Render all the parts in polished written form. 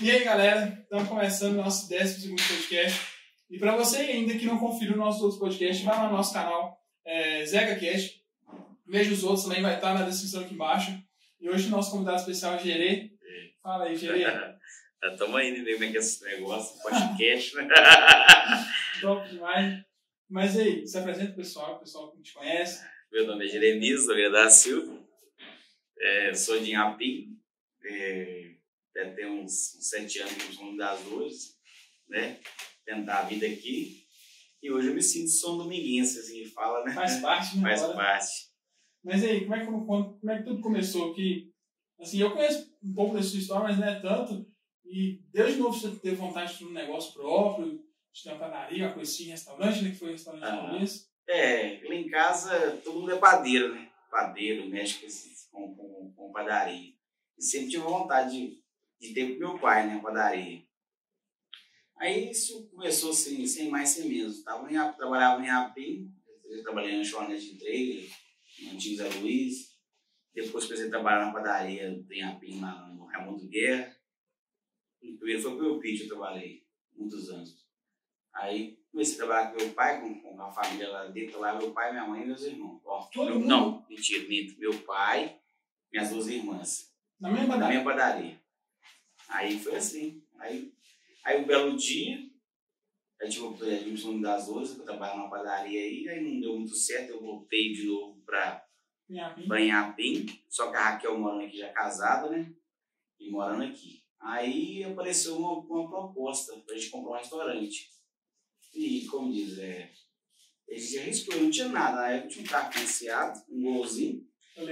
E aí, galera, estamos começando o nosso 12º podcast. E para você ainda que não conferiu nossos outros podcasts, vai lá no nosso canal, ZegaCast. Veja os outros, também vai estar na descrição aqui embaixo. E hoje o nosso convidado especial é Gerê. Fala aí, Gerê. Estamos aí, né? Como é que é esse negócio, podcast, né? Top demais. Mas aí, se apresenta pro pessoal, o pessoal que te conhece. Meu nome é Jeremias Nogueira da Silva. Sou de Inhapim. Deve ter uns 7 anos que somos das Dores, né? Tentar a vida aqui. E hoje eu me sinto São Dominguense, assim que fala, né? Faz parte, né? Faz parte. Mas aí, como é que tudo começou? Que, assim, eu conheço um pouco da sua história, mas não é tanto. E desde novo você teve vontade de ter um negócio próprio, de ter uma padaria, uma coisinha, restaurante, né? Que foi restaurante no começo. Lá em casa todo mundo é padeiro, né? Padeiro, mexe com padaria. E sempre tive vontade de ter com meu pai, né? Padaria. Aí isso começou assim, sem mais, sem menos. Trabalhava em Inhapim, eu trabalhei na lanchonete de trailer, no antigo Zé Luiz. Depois comecei a trabalhar na padaria do Inhapim, lá no Raimundo Guerra. Primeiro foi pro meu pitch, eu trabalhei muitos anos. Aí comecei a trabalhar com meu pai, com a família lá dentro, lá meu pai, minha mãe e meus irmãos. Não, mentira, minto. Meu pai, minhas 2 irmãs. Na mesma padaria. Aí foi assim. Aí um belo dia, aí tive a admissão das 12, que eu trabalhava numa padaria aí não deu muito certo, eu voltei de novo para Inhapim, só que a Raquel morando aqui já casada, né? E morando aqui. Aí apareceu uma proposta para a gente comprar um restaurante. E, como diz, a gente arriscou, não tinha nada. Na época tinha um carro financiado, um golzinho.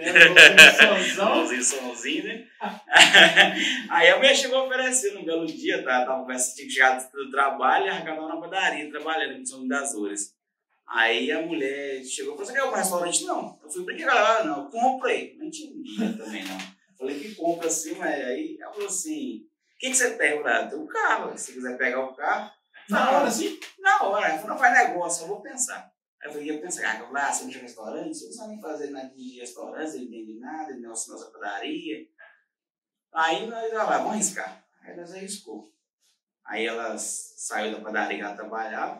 Golzinho, né? Aí a mulher chegou oferecendo um belo dia, tava tinha chegado do trabalho e arrancava na padaria, trabalhando em São das Dores. Aí a mulher chegou e falou: você quer ir para um restaurante? Não. Eu fui para que galera? Não, eu comprei. Não tinha dinheiro também, não. Falei que compra assim, mas aí ela falou assim: o que você tem? Eu falei: tem um carro, se você quiser pegar o carro. Na hora, assim? Na hora. Ela falou: não faz negócio, eu vou pensar. Aí eu falei: ia pensar, você não tinha restaurante? Você não sabe nem fazer nada de restaurante, você não entende nada, nossa padaria. Aí nós vamos arriscar. Aí nós arriscou. Aí ela saiu da padaria que ela trabalhava,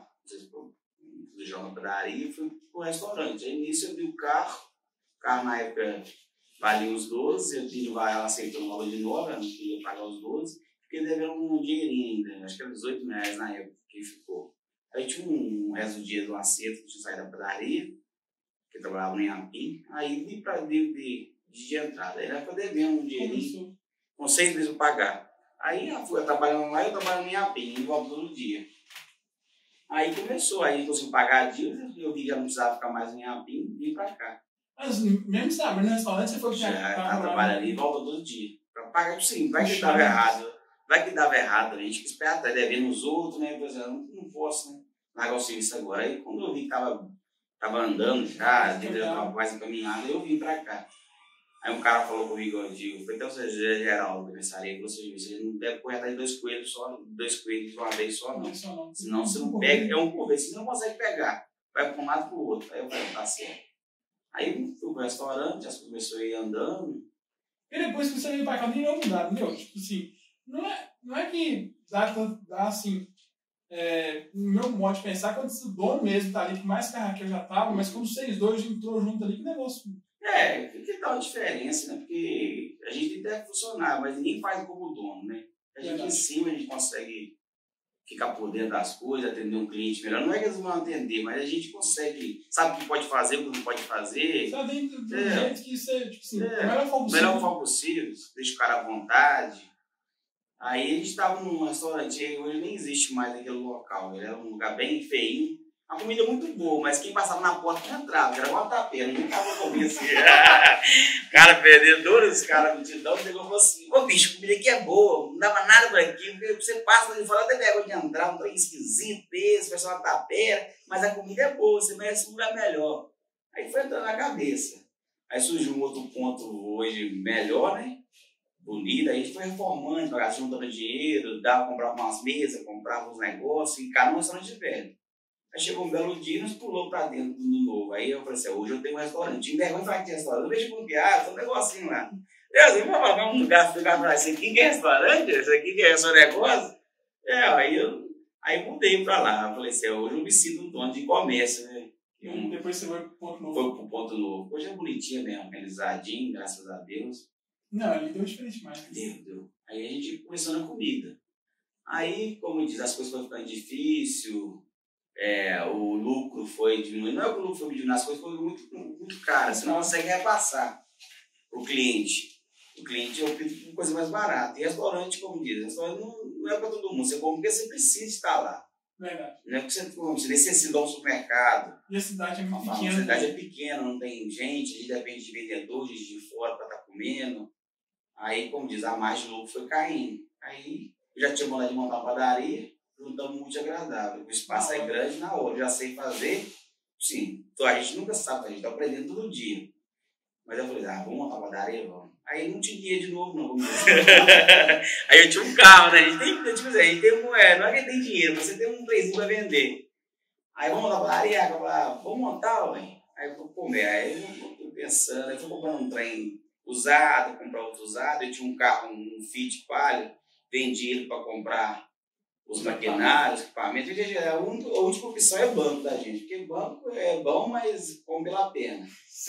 na padaria, e foi pro restaurante. Aí nisso eu vi o carro na época valia uns 12, ela aceitou um valor de 9, ela não queria pagar os 12, porque devia um dinheirinho ainda, acho que era R$18 na época que ficou. Aí tinha um resto do dia do acerto, que tinha saído da padaria, que eu trabalhava no Inhapim, aí vim para de entrada. Aí ela ficou devendo um dinheirinho, com 6 meses para pagar. Aí eu fui trabalhando lá, eu trabalhava no Inhapim, em volta todo dia. Aí começou, aí consegui pagar a dívida, eu vi que já não precisava ficar mais no Inhapim, vim para cá. Mas mesmo sabe, no restaurante você foi já trabalha ali e volta todo dia. Para pagar, sim, vai que dava errado. A gente que espera até devendo os outros, né? Pois não posso, né? Largar o serviço agora. Aí quando eu vi que tava andando já, a dívida estava quase encaminhada, eu vim para cá. Aí um cara falou comigo, eu digo, foi até o Zé Geraldo, começaria, você não deve correr atrás de 2 coelhos de uma vez só, não. Senão você não pega, é um por vez, você não consegue pegar. Vai para um lado para o outro. Aí eu falei: tá certo. Aí fui pro restaurante, as coisas começou a ir andando. E depois que você veio pra cá, nem deu mudado, entendeu? Tipo assim, não é que dá assim, no meu modo de pensar, quando o dono mesmo tá ali, por mais que a Raquel já tava, mas quando vocês dois entrou junto ali, que negócio. Que dá uma diferença, né? Porque a gente deve funcionar, mas ninguém faz como dono, né? A gente em cima, a gente consegue ficar por dentro das coisas, atender um cliente melhor. Não é que eles vão atender, mas a gente consegue, sabe o que pode fazer, o que não pode fazer. Só dentro do jeito que você, tipo assim, da melhor forma possível, deixa o cara à vontade. Aí a gente estava num restaurante, hoje nem existe mais aquele local, ele era um lugar bem feinho. A comida muito boa, mas quem passava na porta não entrava, era uma tapera, não tava comendo assim. Cara perdedor, esse cara multidão, chegou e falou assim: ô bicho, a comida aqui é boa, não dava nada por aqui, porque você passa ali fora, até vergonha de entrar, um trem esquisito, esse, parece uma tapera, mas a comida é boa, você merece um lugar melhor. Aí foi entrando na cabeça. Aí surgiu um outro ponto hoje melhor, né? Bonito, aí a gente foi reformando, juntando dinheiro, comprava umas mesas, comprava uns negócios, e cada um restaurante velho. Aí chegou um belo dia e nos pulou pra dentro do novo. Aí eu falei assim: hoje eu tenho um restaurante. Tinha vergonha de falar que tinha restaurante. Eu vejo com piada, um negocinho lá. Deus, vamos pagar um lugar para isso aqui que é restaurante? Isso aqui que é seu negócio? Aí mudei para lá. Eu falei assim, hoje eu me sinto um dono de comércio, né? Depois você foi pro Ponto Novo. Foi pro Ponto Novo. Hoje é bonitinho mesmo, organizadinho, graças a Deus. Não, ali deu diferente mais. Deu. Aí a gente começou na comida. Aí, como diz, as coisas foram ficando difíceis, o lucro foi diminuindo. Não é que o lucro foi diminuindo, as coisas foram muito caras. Você não consegue repassar o cliente. O cliente opta por coisa mais barata. E restaurante, como diz, restaurante não é para todo mundo. Você come porque você precisa estar lá. Verdade. Não é porque você necessita de um supermercado. E a cidade é muito pequena. A cidade é pequena, não tem gente, a gente depende de vendedores de fora para estar comendo. Aí, como diz, a margem de lucro foi caindo. Aí, eu já tinha vontade de montar uma padaria, juntamos muito agradável. O espaço é grande na hora, eu já sei fazer. Sim, então a gente nunca sabe, a gente está aprendendo todo dia. Mas eu falei, vamos montar uma padaria, vamos. Aí não tinha dinheiro de novo, não. Aí eu tinha um carro, né? A gente tem não é que tem dinheiro, você tem um trezinho para vender. Aí vamos montar uma padaria, vamos montar, ué. Aí eu fui comer, aí eu tô pensando, aí fui comprando um trem usado, comprar outro usado, eu tinha um carro, um Fiat Palio, vendi ele para comprar os maquinários, equipamentos. A única opção é banco da gente, porque banco é bom, mas come pela pena.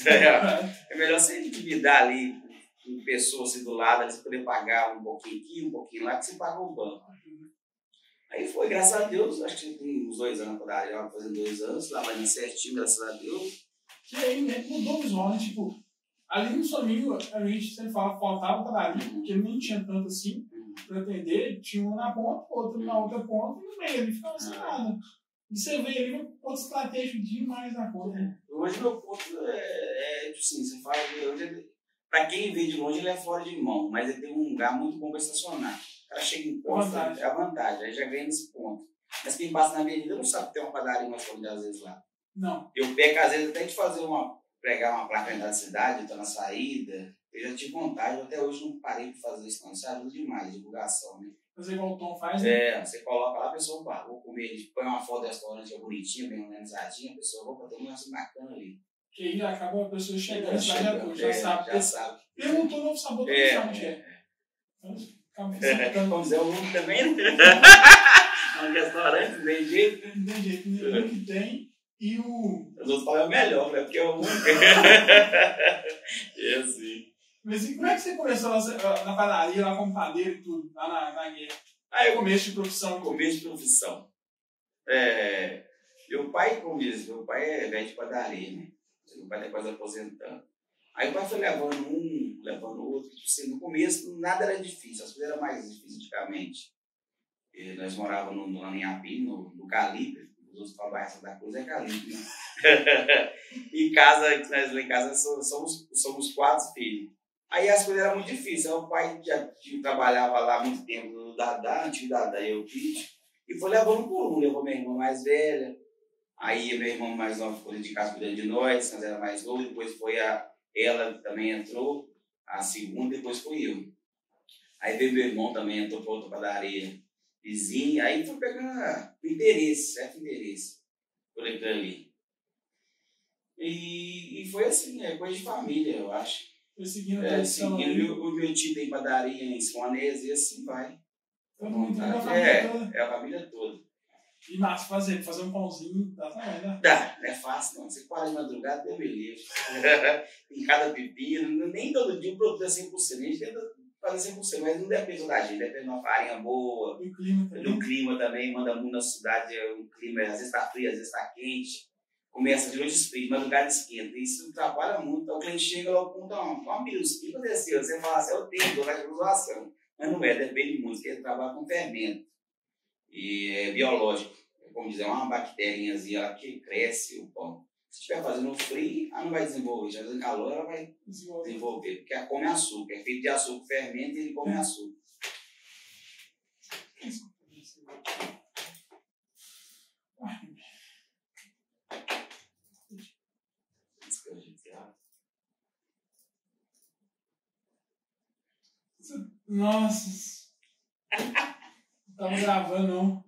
É melhor você endividar ali com pessoas assim do lado, ali, você poder pagar um pouquinho aqui, um pouquinho lá, que você paga o banco. Aí foi, graças a Deus, acho que tem uns 2 anos para dar, já fazendo 2 anos, lá vai na certinho, graças a Deus. Que aí mudou o visual, né? Tipo, ali no Soninho, a gente sempre fala, faltava padaria, porque nem tinha tanto assim para atender, tinha um na ponta, outro na outra ponta, e no meio ali ficava sem nada. E você veio ali um ponto estratégico demais na conta. Hoje meu ponto tipo assim, você fala, para quem vê de longe ele é fora de mão, mas ele tem um lugar muito bom para estacionar. O cara chega em ponto, é a vantagem, aí já ganha nesse ponto. Mas quem passa na avenida não sabe que tem uma padaria mais forte às vezes lá. Não. Eu pego às vezes até de pregar uma placa da cidade, estou na saída. Eu já tive vontade, até hoje não parei de fazer isso, não. Isso ajuda demais, divulgação, né? Fazer igual o Tom faz, né? Você coloca lá, a pessoa, vou comer, põe uma foto do restaurante, é bonitinha, bem organizadinha, a pessoa, vou ter um negócio bacana ali. Que aí acaba a pessoa chegando, já sabe. Já sabe. Perguntou Novo Sabor, todo mundo sabe onde é. Vamos dizer, o mundo também, né? Um restaurante, não tem jeito. Não tem jeito, nenhum que tem. E o... Os outros falam é o melhor, né? Porque é o único. É assim. Mas e como é que você começou na padaria, lá como padeiro e tudo, lá na guerra? Começo de profissão. Começo de profissão. Meu pai, como diz, meu pai é velho de padaria, né? Meu pai está quase aposentando. Aí o pai foi levando um, levando outro. Tipo assim, no começo nada era difícil, as coisas eram mais difíceis antigamente. Nós morávamos no Anhangapi, no Calibre. Os outros falam Barra Santa Cruz é Calibre, né? E nós lá em casa somos 4 filhos. Aí as coisas eram muito difíceis. Aí o pai já trabalhava lá há muito tempo no Dadá, antigo Dadá e o Pete, e foi levando por um. Levou minha irmã mais velha, aí meu irmão mais novo ficou de casa cuidando de nós era mais novo, depois foi ela também entrou, a segunda, depois foi eu. Aí veio meu irmão também, entrou para outra padaria vizinha, aí foi pegando certo interesse, por ali. E foi assim, coisa de família, eu acho. Foi seguindo a tradição. O meu tio tem padaria em Swanese e assim vai. Todo mundo tem a família toda. É a família toda. E massa fazer um pãozinho, dá também, né? Dá, não é fácil não. Você para de madrugada, Deus me livre. Em cada pepino, nem todo dia o produto é 100%. A gente tenta fazer 100%, mas não depende da gente, depende de uma farinha boa. Do clima também, manda muito na cidade, o clima às vezes está frio, às vezes está quente. Começa de noite frio, madrugada esquenta. Isso atrapalha muito. Então o cliente chega lá e conta uma birusquinha, você fala assim, eu tenho, dou na graduação. Mas não depende muito, porque ele trabalha com fermento. E é biológico. Como dizer, uma bactériazinha lá que cresce o pão. Se estiver fazendo frio, ela não vai desenvolver. Já fazendo calor, ela vai desenvolver. Porque ela come açúcar. É feito de açúcar, fermento e ele come açúcar. Nossa. Não tava gravando, não.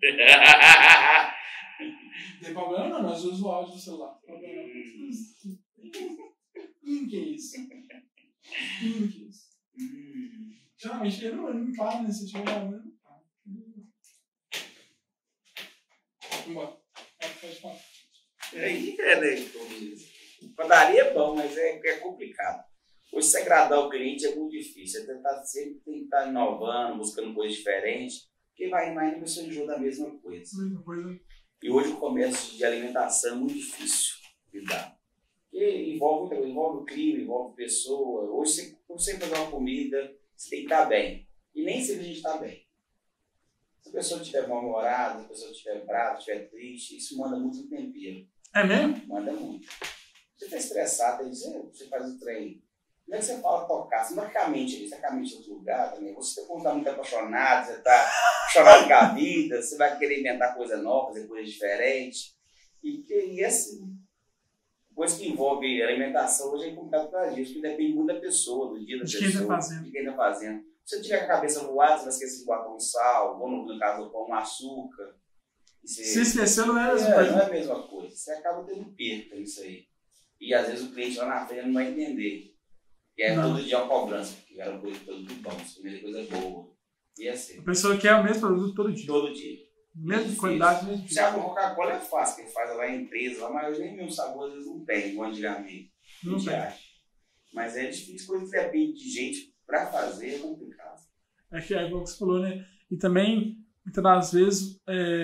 Não tem problema não, nós usamos o áudio do celular. Não tem problema não. Que é isso? Que é isso? realmente, eu não falo nesse tipo de coisa. Vambora. Pode falar. Aí, né, padaria é bom, mas é complicado. Hoje, se agradar o cliente é muito difícil. Você sempre tem que estar inovando, buscando coisas diferentes, porque vai indo a pessoa enjoa da mesma coisa. E hoje o comércio de alimentação é muito difícil de lidar. Porque envolve o clima, envolve pessoa. Hoje, você fazer uma comida, você tem que estar bem. E nem sempre a gente está bem. Se a pessoa estiver mal-humorada, se a pessoa estiver brava, estiver triste, isso manda muito no tempero. É mesmo? Manda muito. Você está estressado, você faz o treino. Como é que você fala tocar? Você não vai ficar a mente ali, você vai ficar a mente em outro lugar também. Você está muito apaixonado, você está apaixonado com a vida, você vai querer inventar coisa nova, fazer coisas diferentes. E assim, coisa que envolve alimentação hoje é complicado para a gente, porque depende muito da pessoa, do dia da pessoa, de quem está fazendo. Se você tiver com a cabeça voada, você vai esquecer de botar um sal, ou no caso, pôr um açúcar. Se esqueceu, não é a mesma coisa. Não é a mesma coisa. Você acaba tendo perca nisso aí. E às vezes o cliente lá na frente não vai entender. E é todo dia uma cobrança, porque era uma coisa todo bom, primeira coisa boa. E assim. A pessoa quer o mesmo produto todo dia. Todo dia. Mesmo qualidade, mesmo dia. Se abre uma Coca-Cola é fácil, que faz lá em empresa, lá, mas nem mesmo sabor às vezes não tem, igual antigamente. Não tem. Mas é difícil, coisa que depende de gente para fazer, é complicado. É que é igual que você falou, né? E também, muitas das vezes,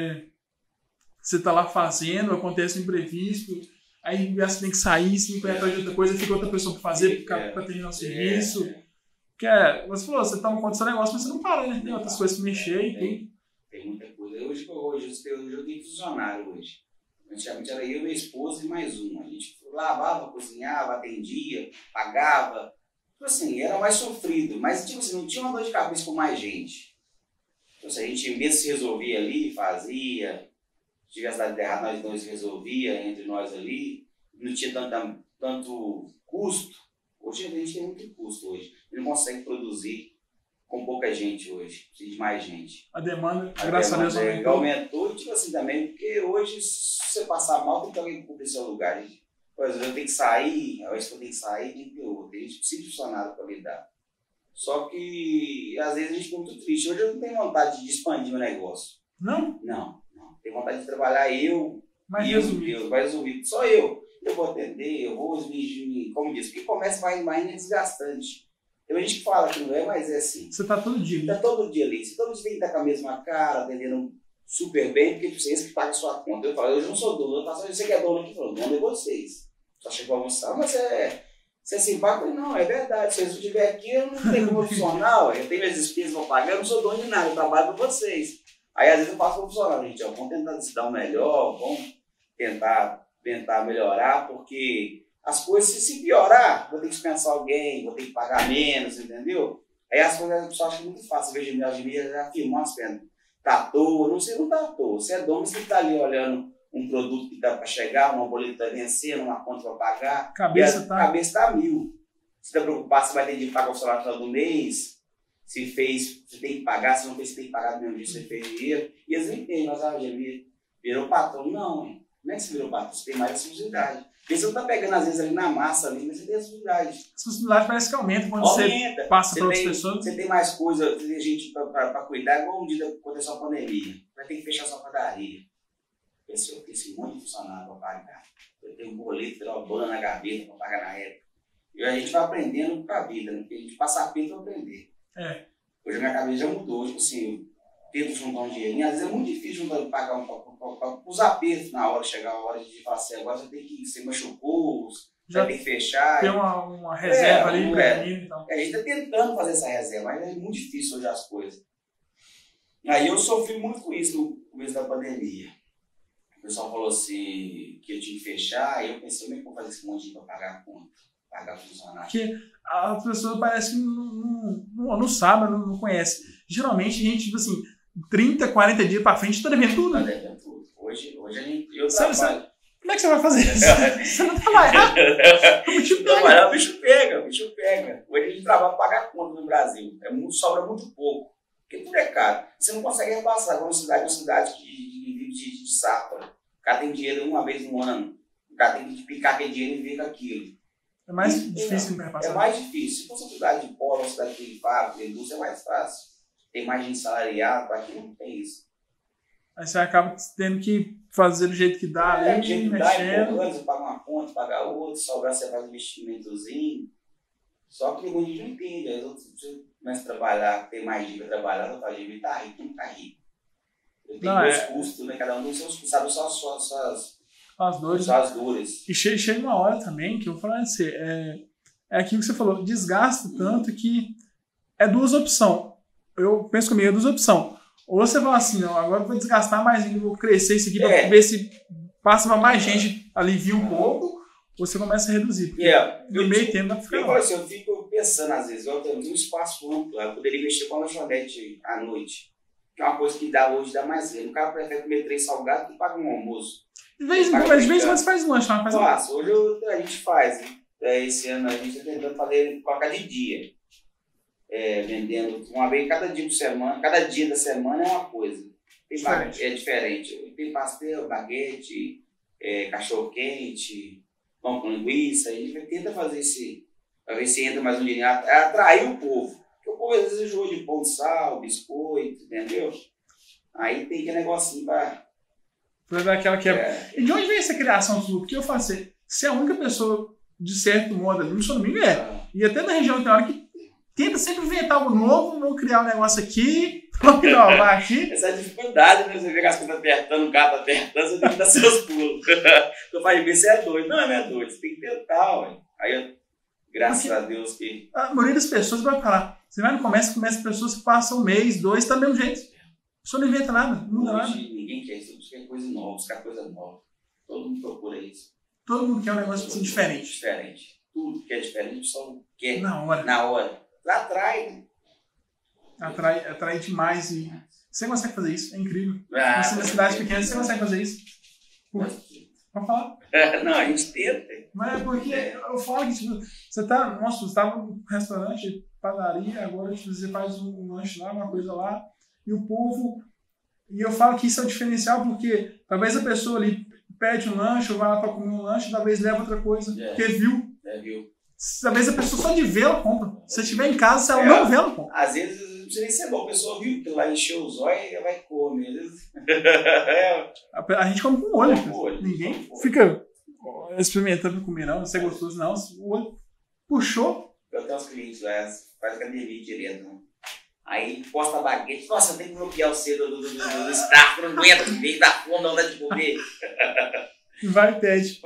você tá lá fazendo, acontece um imprevisto, aí você tem que sair, se não põe atrás de outra coisa, fica outra pessoa para fazer, para terminar o serviço. Que você falou, você toma conta do seu negócio, mas você não para, né? Tem outras coisas para mexer e tudo. Tem muita coisa. Hoje eu tenho funcionário hoje. Antigamente era eu, minha esposa e mais uma. A gente lavava, cozinhava, atendia, pagava. Tipo assim, era mais sofrido, mas tipo assim, não tinha uma dor de cabeça com mais gente. Então, assim, a gente mesmo se resolvia ali, fazia. Se tivesse dado errado, nós dois resolvia entre nós ali. Não tinha tanto custo. Hoje a gente tem muito custo hoje. Ele não consegue produzir com pouca gente hoje, precisa de mais gente. A demanda, graças a Deus, aumentou. E tipo assim também, porque hoje, se você passar mal, tem que alguém cobrir seu lugar. Por exemplo, eu tenho que sair, a vez que eu tenho que sair, tem que ter outro. A gente precisa de funcionário para lidar. Só que, às vezes, a gente fica muito triste. Hoje eu não tenho vontade de expandir meu negócio. Não? Não. Tenho vontade de trabalhar mais resumido. Só eu. Eu vou atender, eu vou exigir, como disse, porque começa mais desgastante. Tem gente que fala que não é, mas é assim. Você tá todo dia ali. Tá todo dia ali. Você todo dia tem que estar com a mesma cara, atendendo super bem, porque vocês que pagam a sua conta. Eu falo, eu não sou dono, você que é dono aqui, falou, dono é vocês. Só chegou a almoçar, mas você é simpático? Não, é verdade. Se eu estiver aqui, eu não tenho como funcional, eu tenho minhas despesas para pagar, eu não sou dono de nada, eu trabalho para vocês. Aí às vezes eu faço para funcionar, gente, ó, vamos tentar se dar o melhor, vamos tentar melhorar, porque as coisas, se piorar, vou ter que dispensar alguém, vou ter que pagar menos, entendeu? Aí as coisas a pessoa acha muito fácil, veja as minhas já filmam as pernas. Tá à toa, não sei, não tá à toa. Você é dono, você está ali olhando um produto que está para chegar, uma boleta está vencendo, uma conta para pagar. Cabeça tá a mil. Você está preocupado se vai ter de pagar o salário no final do mês, se fez, você tem que pagar, se não fez, você tem que pagar do mesmo dia, você fez dinheiro. E eles nem têm, nós virou patrão. Não, hein? Não é que você virou patrão, você tem mais responsabilidade. Porque você não está pegando, às vezes, ali na massa, ali, mas você tem responsabilidade. A responsabilidade parece que aumenta quando você passa para outras pessoas. Você tem mais coisa, tem gente para cuidar, igual um dia que aconteceu a pandemia. Vai ter que fechar sua padaria. Eu tenho esse monte de funcionário para pagar. Eu tenho um boleto, tenho uma bola na gaveta para pagar na época. E a gente vai aprendendo com a vida, né? Porque a gente passa a perto para aprender. Hoje a minha cabeça já mudou, tipo assim, tento juntar um dinheirinho, às vezes é muito difícil pagar os apertos na hora, chegar a hora de falar assim, agora você tem que, você machucou, já tem que fechar. Tem uma reserva ali, então. A gente está tentando fazer essa reserva, mas é muito difícil hoje as coisas. Aí eu sofri muito com isso no começo da pandemia. O pessoal falou assim, que eu tinha que fechar, aí eu pensei, como é que eu vou fazer esse monte de dinheiro para pagar a conta, pagar funcionário? Porque as pessoas parecem que não sabem, não conhecem. Geralmente a gente, tipo assim, 30, 40 dias pra frente, tá devendo tudo. Tá devendo tudo. Hoje a gente. Eu trabalho. Como é que você vai fazer isso? Você não trabalha. O bicho pega. O bicho pega. Hoje a gente trabalha para pagar conta no Brasil. Sobra muito pouco. Porque tudo é caro. Você não consegue repassar. Uma cidade que vive de safra. O cara tem dinheiro uma vez no ano. O cara tem que picar aquele dinheiro e viver com aquilo. É mais difícil de passar. É mais difícil. Se fosse uma cidade de polo, uma cidade de fábrica, de indústria, é mais fácil. Tem mais gente salariada, aqui não tem isso. Aí você acaba tendo que fazer do jeito que dá ali, do jeito que dá, mexendo. você paga uma conta, paga outra, sobrar você faz um investimentozinho. Só que muita gente não entende. Aí você começa a trabalhar, tem mais gente para trabalhar, não fala, ele tá rico, não tá rico. Tem dois custos, né? Cada um tem seus custos, sabe só as dores. E chega uma hora também que eu vou falar assim, é aquilo que você falou, desgasta tanto que é duas opções. Eu penso comigo, é duas opções. Ou você fala assim, ó, agora eu vou desgastar mais ainda, vou crescer isso aqui para ver se passa para mais gente, alivia um pouco, ou você começa a reduzir. No meio tempo dá para ficar. Eu fico pensando, às vezes, eu tenho um espaço amplo, eu poderia mexer com a lanchonete à noite. Que é uma coisa que hoje dá mais renda. O cara prefere comer 3 salgados que paga um almoço. De vez em quando você faz lanche, não faz? Hoje a gente faz. Esse ano a gente está tentando colocar de dia. Vendendo uma vez cada dia por semana. Cada dia da semana é uma coisa. É diferente. Tem pastel, baguete, cachorro-quente, pão com linguiça. A gente tenta fazer para ver se entra mais um dinheiro. Atrair o povo. Porque o povo às vezes enjoa de pão de sal, biscoito, entendeu? Aí tem aquele negocinho para dar aquela quebra. E de onde vem essa criação sua? Porque eu falo assim, você é a única pessoa, de certo modo, ali, no seu domingo e até na região tem hora que tenta sempre inventar algo novo, vou criar um negócio aqui, vou inovar aqui. Essa é a dificuldade, né? Você vê que as coisas apertando, o carro tá apertando, você tem que dar seus pulos. Eu falo, você é doido. Não é doido, você tem que tentar, ué. Aí, graças a Deus que... A maioria das pessoas vai falar, você vai no comércio, começa pessoas que passam 1 mês, 2, tá do mesmo jeito. A pessoa não inventa nada, não muda nada. Ninguém quer isso, buscar coisa nova, buscar coisa nova. Todo mundo procura isso. Todo mundo quer um negócio assim, diferente. Tudo que é diferente, só quer. Na hora. Atrai, né? Atrai demais. E você consegue fazer isso, é incrível. Na cidade pequena, você consegue fazer isso. Pode falar? Não, a gente tenta. Mas é porque eu falo que tipo, você estava num restaurante, padaria, agora você faz um lanche lá, uma coisa lá. E o povo... E eu falo que isso é um diferencial porque talvez a pessoa ali pede um lanche ou vai lá para comer um lanche, talvez leva outra coisa, porque viu. Viu. Talvez a pessoa só de ver ela compra. Se estiver em casa, se ela não vê, ela compra. Às vezes não precisa nem ser bom. A pessoa viu que lá encheu os olhos e vai comer. A gente come com o olho. Ninguém fica experimentando comer, não. Se é gostoso, não. O olho puxou. Eu tenho uns clientes lá, faz academia direto, né? Aí posta baguete, nossa, eu tenho que bloquear o cedo do staff, não aguento, meio da fome, não dá de comer. Vai e pede.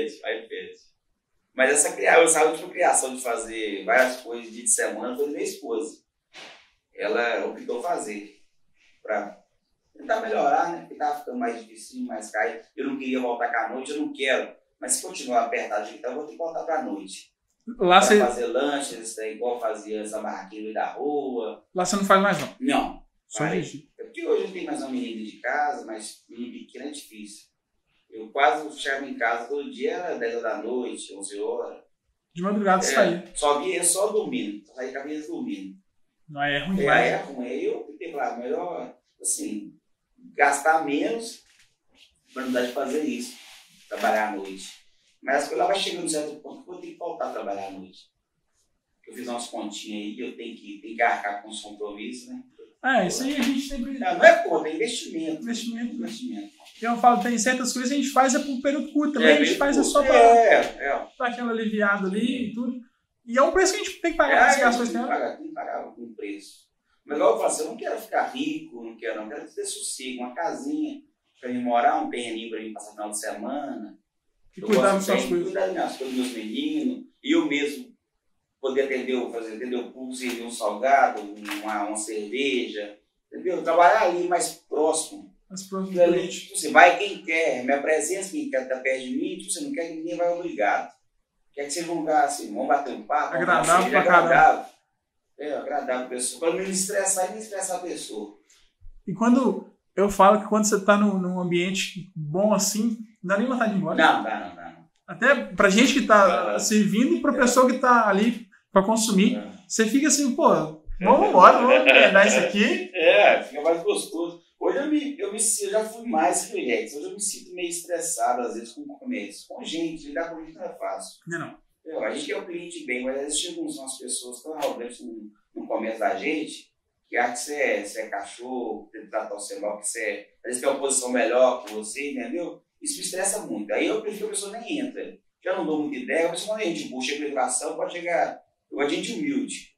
Mas essa última criação de fazer várias coisas de semana foi da minha esposa. Ela optou fazer para tentar melhorar, né? Porque estava ficando mais difícil, mais caro. Eu não queria voltar com a noite, eu não quero. Mas se continuar apertado, então eu vou ter que voltar para a noite. Lá você fazer lanches, igual fazia essa barraquinha da rua. Lá você não faz mais, não? Não. Só dirigir. Porque hoje eu tenho mais uma menina de casa, mas menina pequena é difícil. Eu quase chegava em casa todo dia, era 10 horas da noite, 11 horas. De madrugada você saía. Só dormindo. Saía com a cabeça dormindo. Não é ruim demais. É ruim. Aí eu tentei falar, melhor, assim, gastar menos para não dar de fazer isso. Trabalhar à noite. Mas as coisas vai chegando um certo ponto que eu vou ter que voltar a trabalhar à noite. Eu fiz umas continhas aí, eu tenho que arcar com os compromissos, né? Isso aí a gente sempre... Não é conta, é investimento. Investimento. Eu falo, tem certas coisas que a gente faz por um período curto também, a gente faz só para aquela aliviada ali e tudo. E é um preço que a gente tem que pagar para as coisas. Tem que pagar algum preço. Mas igual eu falo assim, eu não quero ficar rico, não quero ter sossego, uma casinha para mim morar, um terreninho para mim passar final de semana. E cuidar das suas coisas. Cuidar das minhas coisas, dos meus meninos. E eu mesmo poder atender o público, servir um salgado, uma cerveja. Entendeu? Trabalhar ali mais próximo. Mais próximo do cliente. Tipo assim, vai quem quer. Minha presença, quem quer estar perto de mim, tipo, você não quer que ninguém vai obrigado. Quer que seja um lugar assim, vamos bater um papo. Agradável pra caramba. Agradável a pessoa. Para não me estressar e não estressar a pessoa. E quando eu falo que quando você está num ambiente bom assim, não dá nem vontade de ir embora. Não. Até pra gente que tá servindo e pra pessoa que tá ali pra consumir, você fica assim, pô, vamos embora, vamos pegar isso aqui. Fica mais gostoso. Hoje eu já fui mais relax. Hoje eu me sinto meio estressado, às vezes, com o comércio. Com gente, lidar com gente não é fácil. Não. Entendeu? A gente quer o cliente bem, mas às vezes chegam umas pessoas tão arrogantes no começo da gente, que acha que você é cachorro, que trata você mal, que você às vezes tem uma posição melhor que você, entendeu? Isso me estressa muito. Aí eu prefiro que a pessoa nem entra. Já não dou muita ideia, mas quando a gente chega na educação, pode chegar. Eu gosto de gente humilde.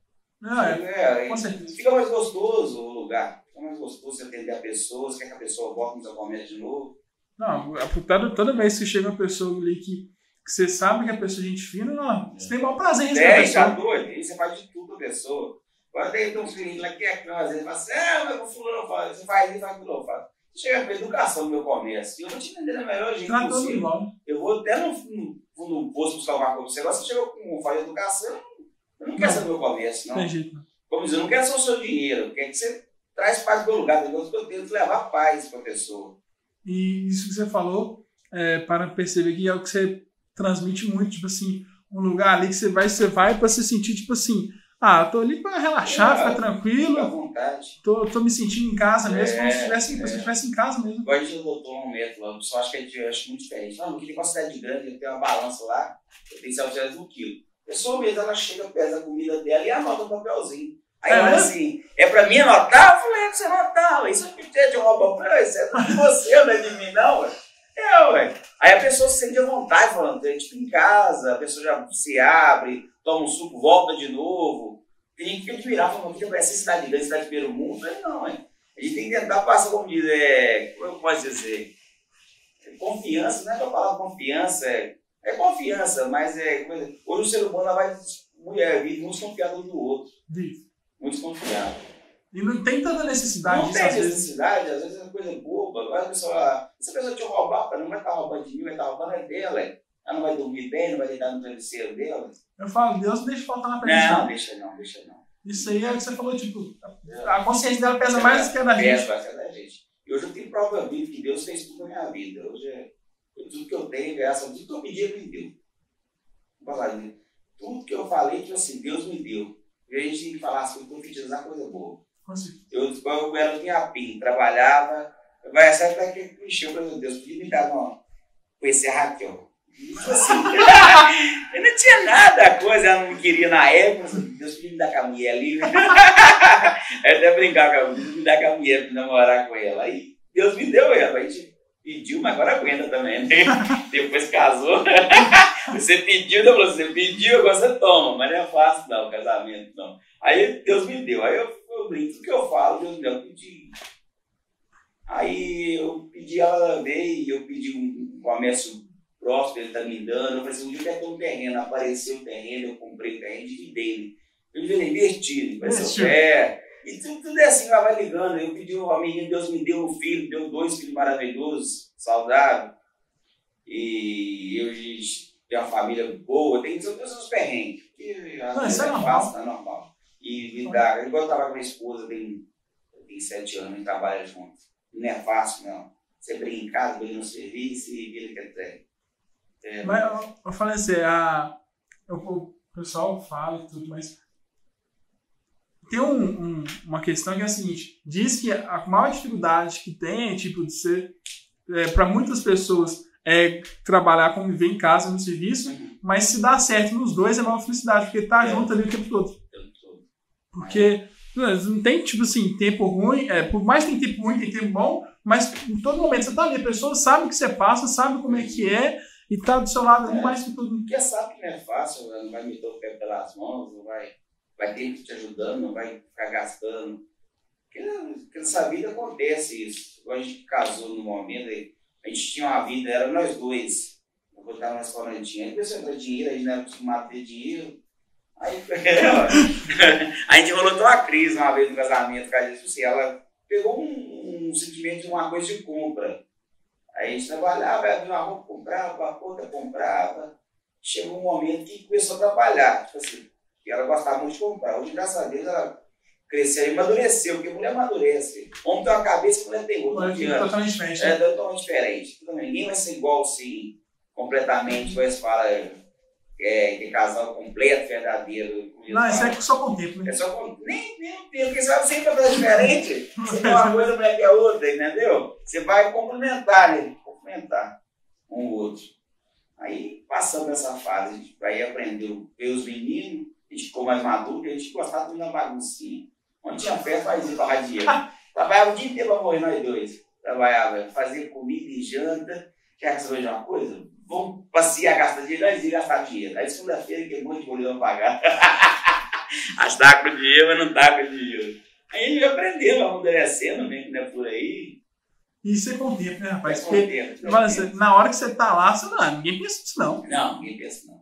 Com certeza. Fica mais gostoso o lugar. Fica mais gostoso você atender a pessoa, você quer que a pessoa volte no seu comércio de novo. Não, toda vez que chega uma pessoa ali que você sabe que a pessoa é gente fina, não, você tem o maior prazer em receber a pessoa. Tá doido. E você faz de tudo a pessoa. Agora tem uns clientes lá que às vezes fala assim, mas o fulano fala, você faz isso, faz aquilo, eu faço. Você chega com a educação no meu comércio, eu vou te entender da melhor jeito possível. Eu vou até no posto buscar uma coisa. Você gosta de chegar com falha de educação, eu não quero ser do meu comércio, não. Tem jeito, não. Como dizer, eu não quero só o seu dinheiro, eu quero que você traz paz para o lugar, eu tento levar paz para a pessoa. E isso que você falou, para perceber que é o que você transmite muito, tipo assim, um lugar ali que você vai para se sentir, tipo assim, tô ali para relaxar, ficar tranquilo. Fica à vontade. Tô me sentindo em casa mesmo, como se estivesse em casa mesmo. Agora a gente adotou um método lá, o pessoal acha que eu acho muito diferente. Não, aqui tem uma cidade grande, eu tenho uma balança lá, eu tenho 700 no quilo. A pessoa mesmo, ela chega, pesa a comida dela e anota um papelzinho. Aí ela assim, é pra mim anotar? Eu falei, é pra você anotar, isso aqui é de uma papel, isso é de você, não é de mim não, ué. Ué. Aí a pessoa se sente à vontade falando, tipo em casa, a pessoa já se abre, toma um suco, volta de novo. Tem gente que fica admirado, falando que essa cidade grande, cidade de primeiro mundo. Mas não, a gente tem que tentar passar, como diz, como eu posso dizer? Confiança, não é que eu falo confiança, é confiança, mas coisa. Hoje o ser humano vive muito desconfiado um do outro. Muito desconfiado. E não tem tanta necessidade disso. Não tem necessidade, às vezes é uma coisa boba. Agora a pessoa, se a pessoa te roubar, não vai estar roubando de mim, vai estar roubando dela. Ela não vai dormir bem, não vai deitar no travesseiro dela. Eu falo, Deus não deixa faltar na presença. Não, deixa não. Isso aí é o que você falou, tipo, a consciência dela pesa mais do que a da gente. Pesa mais do que a da gente. E hoje eu tenho prova viva que Deus fez tudo na minha vida. Hoje, tudo que eu tenho, graças a tudo que eu pedi, Ele me deu. Vou falar, tudo que eu falei, tipo assim, Deus me deu. E a gente tem que falar assim, profetizar coisa boa. Eu era do Pinhapim, trabalhava, vai sair para que me encheu, meu Deus, podia me dar uma. Conhecer a Raquel. Tipo assim, eu não tinha nada, a coisa, ela não me queria na época, Deus podia me dar com a mulher ali. Eu até brincar com ela, Deus me dar com a mulher para namorar com ela. Aí Deus me deu ela, a gente pediu, mas agora aguenta também, né? Depois casou. Você pediu, você pediu, agora você toma, mas não é fácil não, o casamento não. Aí Deus me deu, aí eu brinco, tudo que eu falo, Deus me deu, eu pedi. Aí eu pedi, ela veio, eu pedi um comércio próximo, ele tá me dando, eu falei assim, um dia eu quero ter um terreno, apareceu o terreno, eu comprei o terreno, dividi ele. Eu devia investir, e tudo é assim, ela vai ligando, eu pedi uma menina, Deus me deu um filho, deu 2 filhos maravilhosos, saudáveis, e eu tenho uma família boa, tem todos os perrengues, não, isso é normal. Tá normal. E igual eu tava com a minha esposa, tem 7 anos, a gente trabalha junto. Não é fácil, não. Você brinca em casa, brinca no serviço e vira que é. Mas eu falei assim, o pessoal fala e tudo, mas tem uma questão que é a seguinte, diz que a maior dificuldade que tem, tipo, de ser, para muitas pessoas, é trabalhar, conviver em casa, no serviço, mas se dá certo nos dois é uma felicidade, porque tá junto ali o tempo todo. Porque não tem, tipo assim, tempo ruim, por mais que tem tempo ruim, tem tempo bom, mas em todo momento você tá ali, a pessoa sabe o que você passa, sabe como é que é, e tá do seu lado ali mais que tudo. Porque sabe que não é fácil, não vai meter o pé pelas mãos, não vai ter gente te ajudando, não vai ficar gastando. Porque nessa vida acontece isso. Quando a gente casou no momento, a gente tinha uma vida, era nós dois. Eu vou estar no restaurantinho, aí começou a entrar dinheiro, a gente não era acostumado a ter dinheiro. Aí a gente rolou toda uma crise uma vez no casamento, por causa disso, assim, ela pegou um sentimento de uma coisa de compra. Aí a gente trabalhava, ela viu uma roupa, comprava, a outra comprava. Chegou um momento que começou a atrapalhar, tipo assim, que ela gostava muito de comprar. Hoje, graças a Deus, ela cresceu e amadureceu, porque mulher amadurece. Homem tem uma cabeça e mulher tem outra. Totalmente diferente. Totalmente diferente. Ninguém vai ser igual, assim, completamente, como eles falam, de casal completo, verdadeiro. Não, isso é só com o tempo, né? É só com nem o tempo, porque você vai sempre fazer diferente. Você tem uma coisa, mulher que é outra, entendeu? Você vai complementar, né? Complementar um outro. Aí passamos essa fase, a gente aí aprendeu ver os meninos, a gente ficou mais maduro, a gente gostava de uma baguncinha. Onde tinha festa, fazia pra dinheiro. Trabalhava o dia inteiro pra morrer nós dois. Trabalhava, fazia comida e janta. Quer saber de uma coisa? Vamos passear, gastar dinheiro, nós ia gastar dinheiro. Aí segunda-feira, que monte de boleto pra pagar. Acho que tá com dinheiro, mas não tá com dinheiro. Aí a gente aprendeu, amadurecendo mesmo, né, por aí. Isso é com o tempo, né, rapaz? É com o tempo. Na hora que você tá lá, você não, ninguém pensa nisso, não. Não, ninguém pensa não.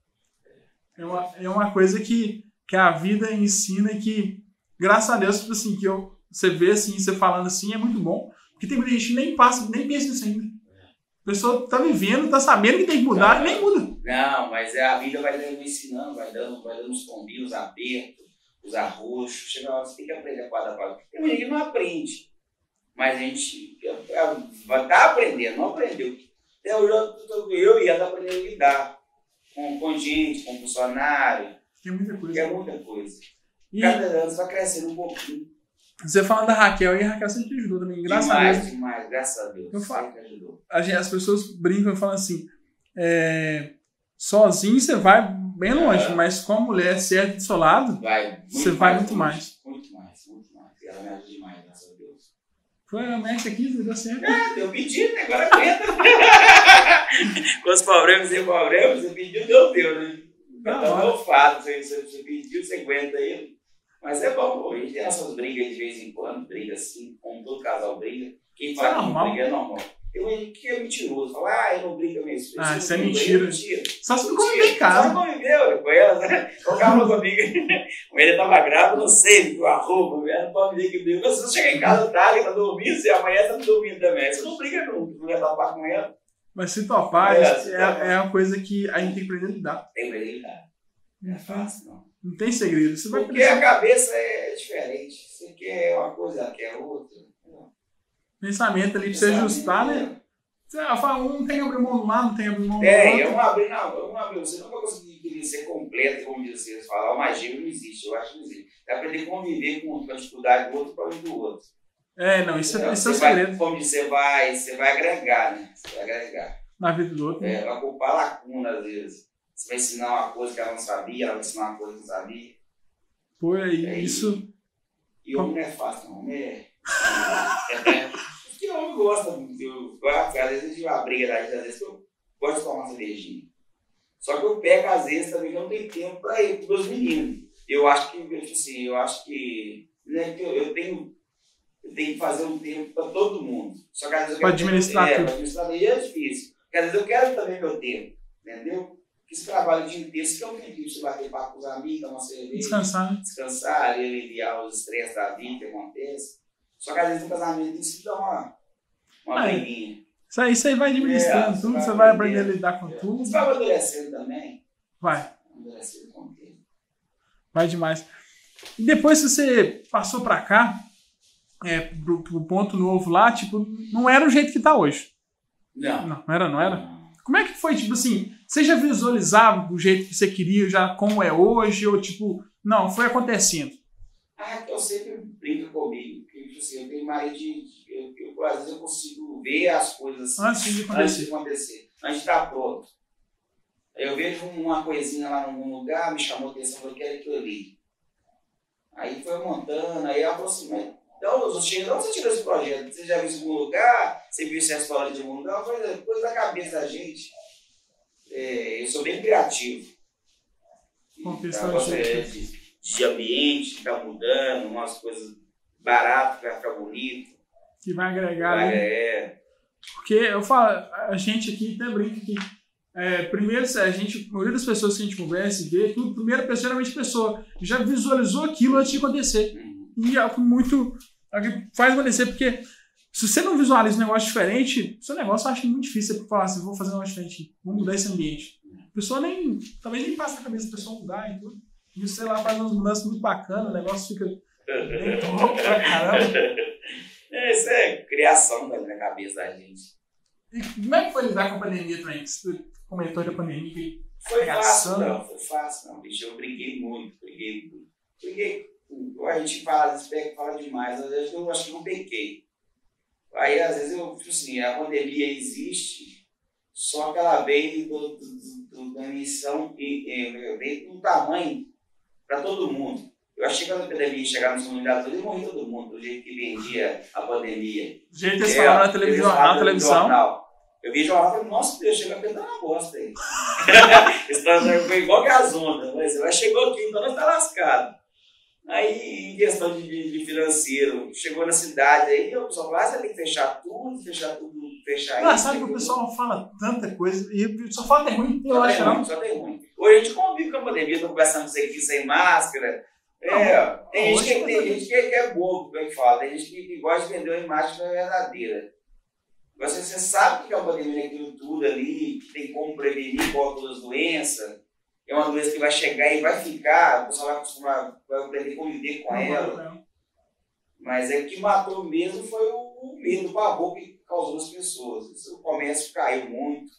É uma coisa que a vida ensina e que, graças a Deus, tipo assim, você vê assim, você falando assim, é muito bom. Porque tem muita gente que nem pensa nisso ainda. A pessoa tá vivendo, tá sabendo que tem que mudar e nem muda. Não, mas a vida vai dando ensinando, vai dando uns tombinhos, apertos, os arroxos. Chega uma hora você tem que aprender a quadra. Tem muita gente que não aprende. Mas a gente tá aprendendo, não aprendeu. Até hoje eu ia aprendendo a lidar com gente, com funcionário. Tem muita coisa. É muita coisa. Cada ano você vai crescendo um pouquinho. Você falando da Raquel, e a Raquel sempre ajudou também, graças a Deus. Demais, graças a Deus. Eu falo, sempre ajudou. As pessoas brincam e falam assim, sozinho você vai bem longe, mas com a mulher certa do seu lado, você vai muito mais. Muito mais. E ela me ajuda demais, graças a Deus. Foi a médica aqui, deu certo. Deu pedido, né? Agora aguenta. Com os problemas e problemas, você pediu, deu, né? Então, eu falo, você pediu, você aguenta ele. Mas é bom, a gente tem essas brigas de vez em quando, briga assim, como todo casal briga. Quem fala que não briga é normal. Que é mentiroso, fala, eu não brigo com a minha esposa. Isso é mentira. Só se não conviveu em casa. Só conviveu com ela, né? Colocava comigo. Com ele tava grávida, não sei, com a roupa, ela não pode dizer que briga. Se você chegar em casa tarde, tá dormindo, se amanhã tá dormindo também. Você não briga nunca, não vai topar com ela. Mas se topar, é uma coisa que a gente tem que aprender a lidar. Tem que aprender a lidar. Não é fácil, não. Não tem segredo. Você porque a cabeça é diferente. Você quer uma coisa, ela quer outra. Pensamento ali pra você ajustar, né? Você fala, um tem que abrir mão do lado, não tem que abrir mão do outro. Eu não abri. Você nunca vai conseguir ser completo, como diz vocês falar. O magia não existe, eu acho que não existe. É aprender a conviver com a dificuldade do outro para o do outro. Não, isso é o segredo. Como diz, você vai agregar, né? Você vai agregar. Na vida do outro. Vai ocupar lacuna, às vezes. Você vai ensinar uma coisa que ela não sabia, ela vai ensinar uma coisa que não sabia. Pô, aí, isso... E homem não é fácil, não. Homem porque o homem gosta. Às vezes eu tive uma briga da gente, às vezes eu gosto de tomar uma cervejinha. Só que eu pego, às vezes, também que eu não tenho tempo para ir para os meninos. Eu acho que né, que eu tenho que fazer um tempo para todo mundo. Só que às vezes eu quero administrar tudo. Para administrar e é difícil. Porque às vezes eu quero também meu tempo, entendeu? Porque esse trabalho o dia inteiro, isso que é um tempinho pra você bater papo com os amigos, tomar uma cerveja. Descansar, né? Descansar, aliviar os estresses da vida que acontece. Só que às vezes no casamento tem que dar uma briguinha. Isso aí vai administrando tudo, você vai aprender a lidar com tudo. Você vai amadurecendo também. Vai. Amadurecendo com o tempo. Vai demais. E depois que você passou pra cá, pro ponto novo lá, tipo, não era o jeito que tá hoje. Não era? Como é que foi, tipo assim, você já visualizava o jeito que você queria, já como é hoje, ou tipo, não, foi acontecendo? Eu sempre brinco comigo, porque tipo assim, eu tenho mais às vezes eu consigo ver as coisas antes de acontecer, antes de estar pronto. Aí eu vejo uma coisinha lá em algum lugar, me chamou a atenção, eu quero aquilo ali. Aí foi montando, aí ela falou assim, mas então, você tirou esse projeto? Você já viu isso em algum lugar? Você viu esse restaurante de algum lugar? Coisa da cabeça da gente. Eu sou bem criativo. De ambiente que está mudando, umas coisas baratas, que vai ficar bonito. Que vai agregar. Porque eu falo, a gente aqui até brinca que primeiro, a maioria das pessoas que a gente conversa e vê, tudo, primeiro, geralmente a pessoa já visualizou aquilo antes de acontecer. E é muito faz acontecer, porque se você não visualiza um negócio diferente, seu negócio eu acho muito difícil você falar assim, vou fazer um negócio diferente, vou mudar esse ambiente. A pessoa talvez nem passa na cabeça da pessoa mudar e tudo. E sei lá, faz umas mudanças muito bacanas, o negócio fica bem louco pra caramba. Isso é criação da minha cabeça da gente. E como é que foi lidar com a pandemia também? Você comentou da pandemia. Foi fácil, não. Bicho, eu briguei muito. A gente fala demais, às vezes eu acho que não pequei. Aí, às vezes, tipo assim, a pandemia existe, Só que ela veio da missão e veio com um tamanho para todo mundo. Eu achei que a pandemia chegar nos comunidades e morrer todo mundo, do jeito que vendia a pandemia. Do jeito que eles falaram na televisão. Eu vi jornal e falei, nossa Deus, chega pegando uma bosta aí. Foi igual que as ondas, mas chegou aqui, então nós tá lascado. Aí, em questão de financeiro, chegou na cidade, aí o pessoal falou, você tem que fechar tudo, fechar isso. Sabe que o pessoal fala tanta coisa e só fala que é ruim, eu acho não. Só tem ruim. Hoje a gente convive com a pandemia, tô conversando com você aqui sem máscara. Tem gente que é bobo, como é que fala, tem gente que gosta de vender uma imagem verdadeira. Você sabe que a pandemia é aquilo tudo ali, que tem como prevenir todas as doenças, é uma doença que vai chegar e vai ficar, o pessoal vai acostumar, vai aprender a conviver com ela. Mas o que matou mesmo foi o medo, o pavor que causou nas pessoas. O comércio caiu muito.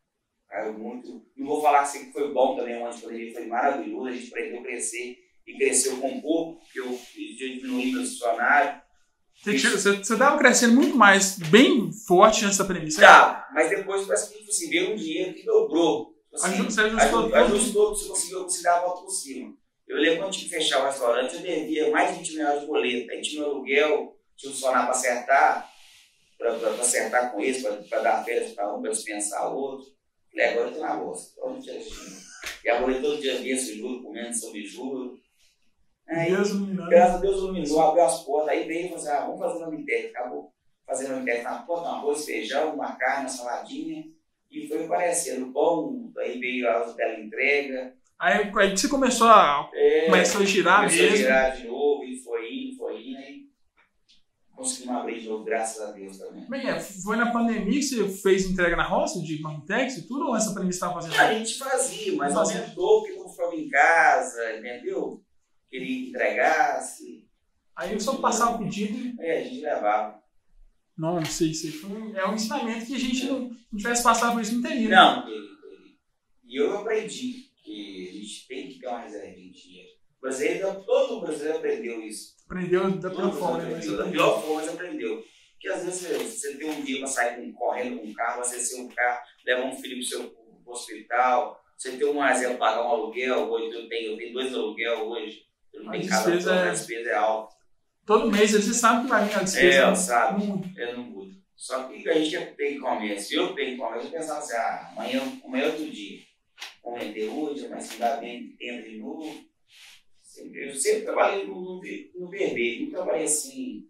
Não vou falar assim que foi bom também, onde a pandemia foi maravilhoso, a gente aprendeu a crescer e cresceu com pouco, porque eu diminuí meu funcionário. Você estava crescendo muito mais, bem forte antes da pandemia. Tá, mas depois parece que você veio um dinheiro que dobrou. Assim, ajustou, você conseguiu dar a volta por cima. Eu lembro quando tinha que fechar o restaurante, eu devia mais de 20 mil reais de boleto. Aí tinha meu aluguel, tinha um funcionário para acertar, para acertar com eles, para dar férias para um, para dispensar o outro. Falei, agora eu tenho uma bosta. E a boleto todo dia vinha esse juro, comendo sobre juro. Aí, graças a Deus iluminou, abriu as portas, aí veio e falou assim, vamos fazer uma internet. Acabou fazendo uma internet na porta, um arroz, feijão, uma carne, uma saladinha, e foi aparecendo pão, aí veio a teleentrega. Aí você começou a girar mesmo. Começou a girar de novo, e foi indo, aí conseguimos abrir de novo, graças a Deus também. Como é? Foi na pandemia que você fez entrega na roça, de Marmitex e tudo, ou essa pandemia você estava fazendo? A gente fazia, mas aumentou, porque não ficava em casa, entendeu? Queria que entregasse. Aí eu só passava o pedido e... a gente levava. Não sei. É um ensinamento que a gente não tivesse passado por isso, não teria. Não, e eu aprendi que a gente tem que ter uma reserva de dinheiro. Todo o brasileiro aprendeu isso. Aprendeu da pior forma. Da pior forma, mas aprendeu. Porque às vezes você tem um dia para sair correndo com um carro, você ser um carro, levar um filho pro hospital, você tem um exemplo, pagar um aluguel, hoje eu tenho 2 aluguel hoje. Eu não tenho casa, a despesa é alta. Todo mês você sabe que vai vir a despesa. Eu sabe. Eu não mudo. Só que a gente tem comércio. Eu tenho comércio. Eu pensava assim, amanhã é outro dia. Vamos vender hoje, mas se dá bem, entra de novo. Eu sempre trabalhei no vermelho. Nunca trabalhei assim.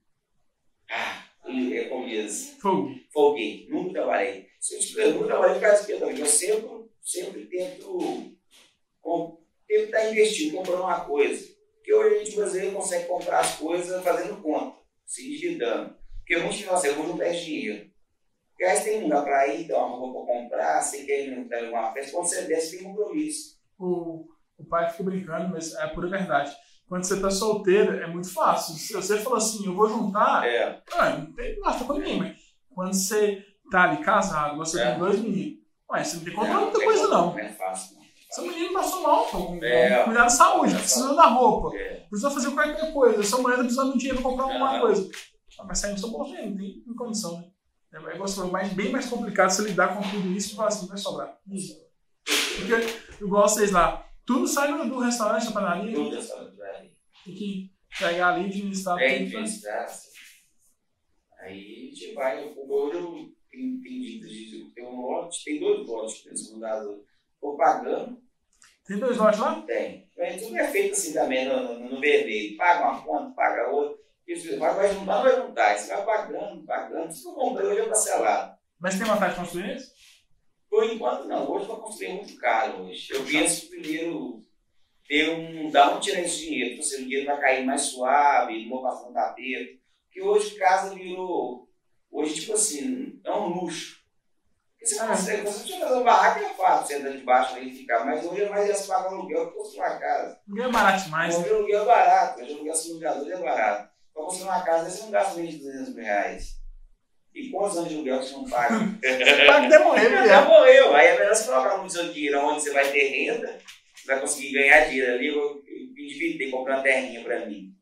Como diz? Folguei. Nunca trabalhei. Eu nunca trabalhei em casa de também. Eu sempre tento estar investindo, comprando uma coisa. Porque hoje a gente brasileiro consegue comprar as coisas fazendo conta, se endividando. Porque muitos de nós não perde dinheiro. Porque aí você tem um lugar para ir, tem uma roupa para comprar, você quer ir em alguma festa, quando você desce tem compromisso. O pai fica brincando, mas é a pura verdade. Quando você está solteiro, é muito fácil. Se você falou assim, eu vou juntar, não tem gasta com ninguém, mas quando você está ali casado, você tem 2 meninos, você não tem que comprar muita coisa não. Não é fácil, não. Seu menino passou mal, cuidar da saúde, precisa da roupa, precisa fazer qualquer coisa. Sua mulher está precisando de dinheiro para comprar alguma coisa. Vai sair no seu bolso, não tem condição, né? É bem mais complicado você lidar com tudo isso e falar assim, vai sobrar. Porque, igual vocês lá, tudo sai do restaurante, da padaria. Tudo restaurante, tem que pegar ali e administrar tudo. Administrar. Aí a gente vai, hoje eu tem um lote, tem 2 lotes que eles mandaram. Estou pagando. Tem 2 lotes lá? Tem. Tudo é feito assim também no vermelho. Paga uma conta, paga outra. Vai juntar. Você vai pagando. Se eu comprei, hoje é parcelado. Mas tem vontade de construir isso? Por enquanto não. Hoje vai construir muito caro. Eu penso primeiro dar tirar esse dinheiro. Porque o dinheiro vai cair mais suave, não vou passar no tapete. Porque hoje casa virou. Hoje, tipo assim, é um luxo. Você consegue, você tinha que fazer uma barraca, é fácil, você anda de baixo e ficar, mas hoje é mais eles pagam aluguel que construir uma casa. Aluguel é barato demais. Hoje o aluguel é barato, hoje o aluguel assim, é barato. Para construir uma casa, você não gasta menos de 200 mil reais. E quantos anos de aluguel que você não paga? Você paga até morrer, já morreu. Aí é melhor você colocar muito seu dinheiro onde você vai ter renda, você vai conseguir ganhar dinheiro ali, eu dividir, comprar uma terrinha para mim. Os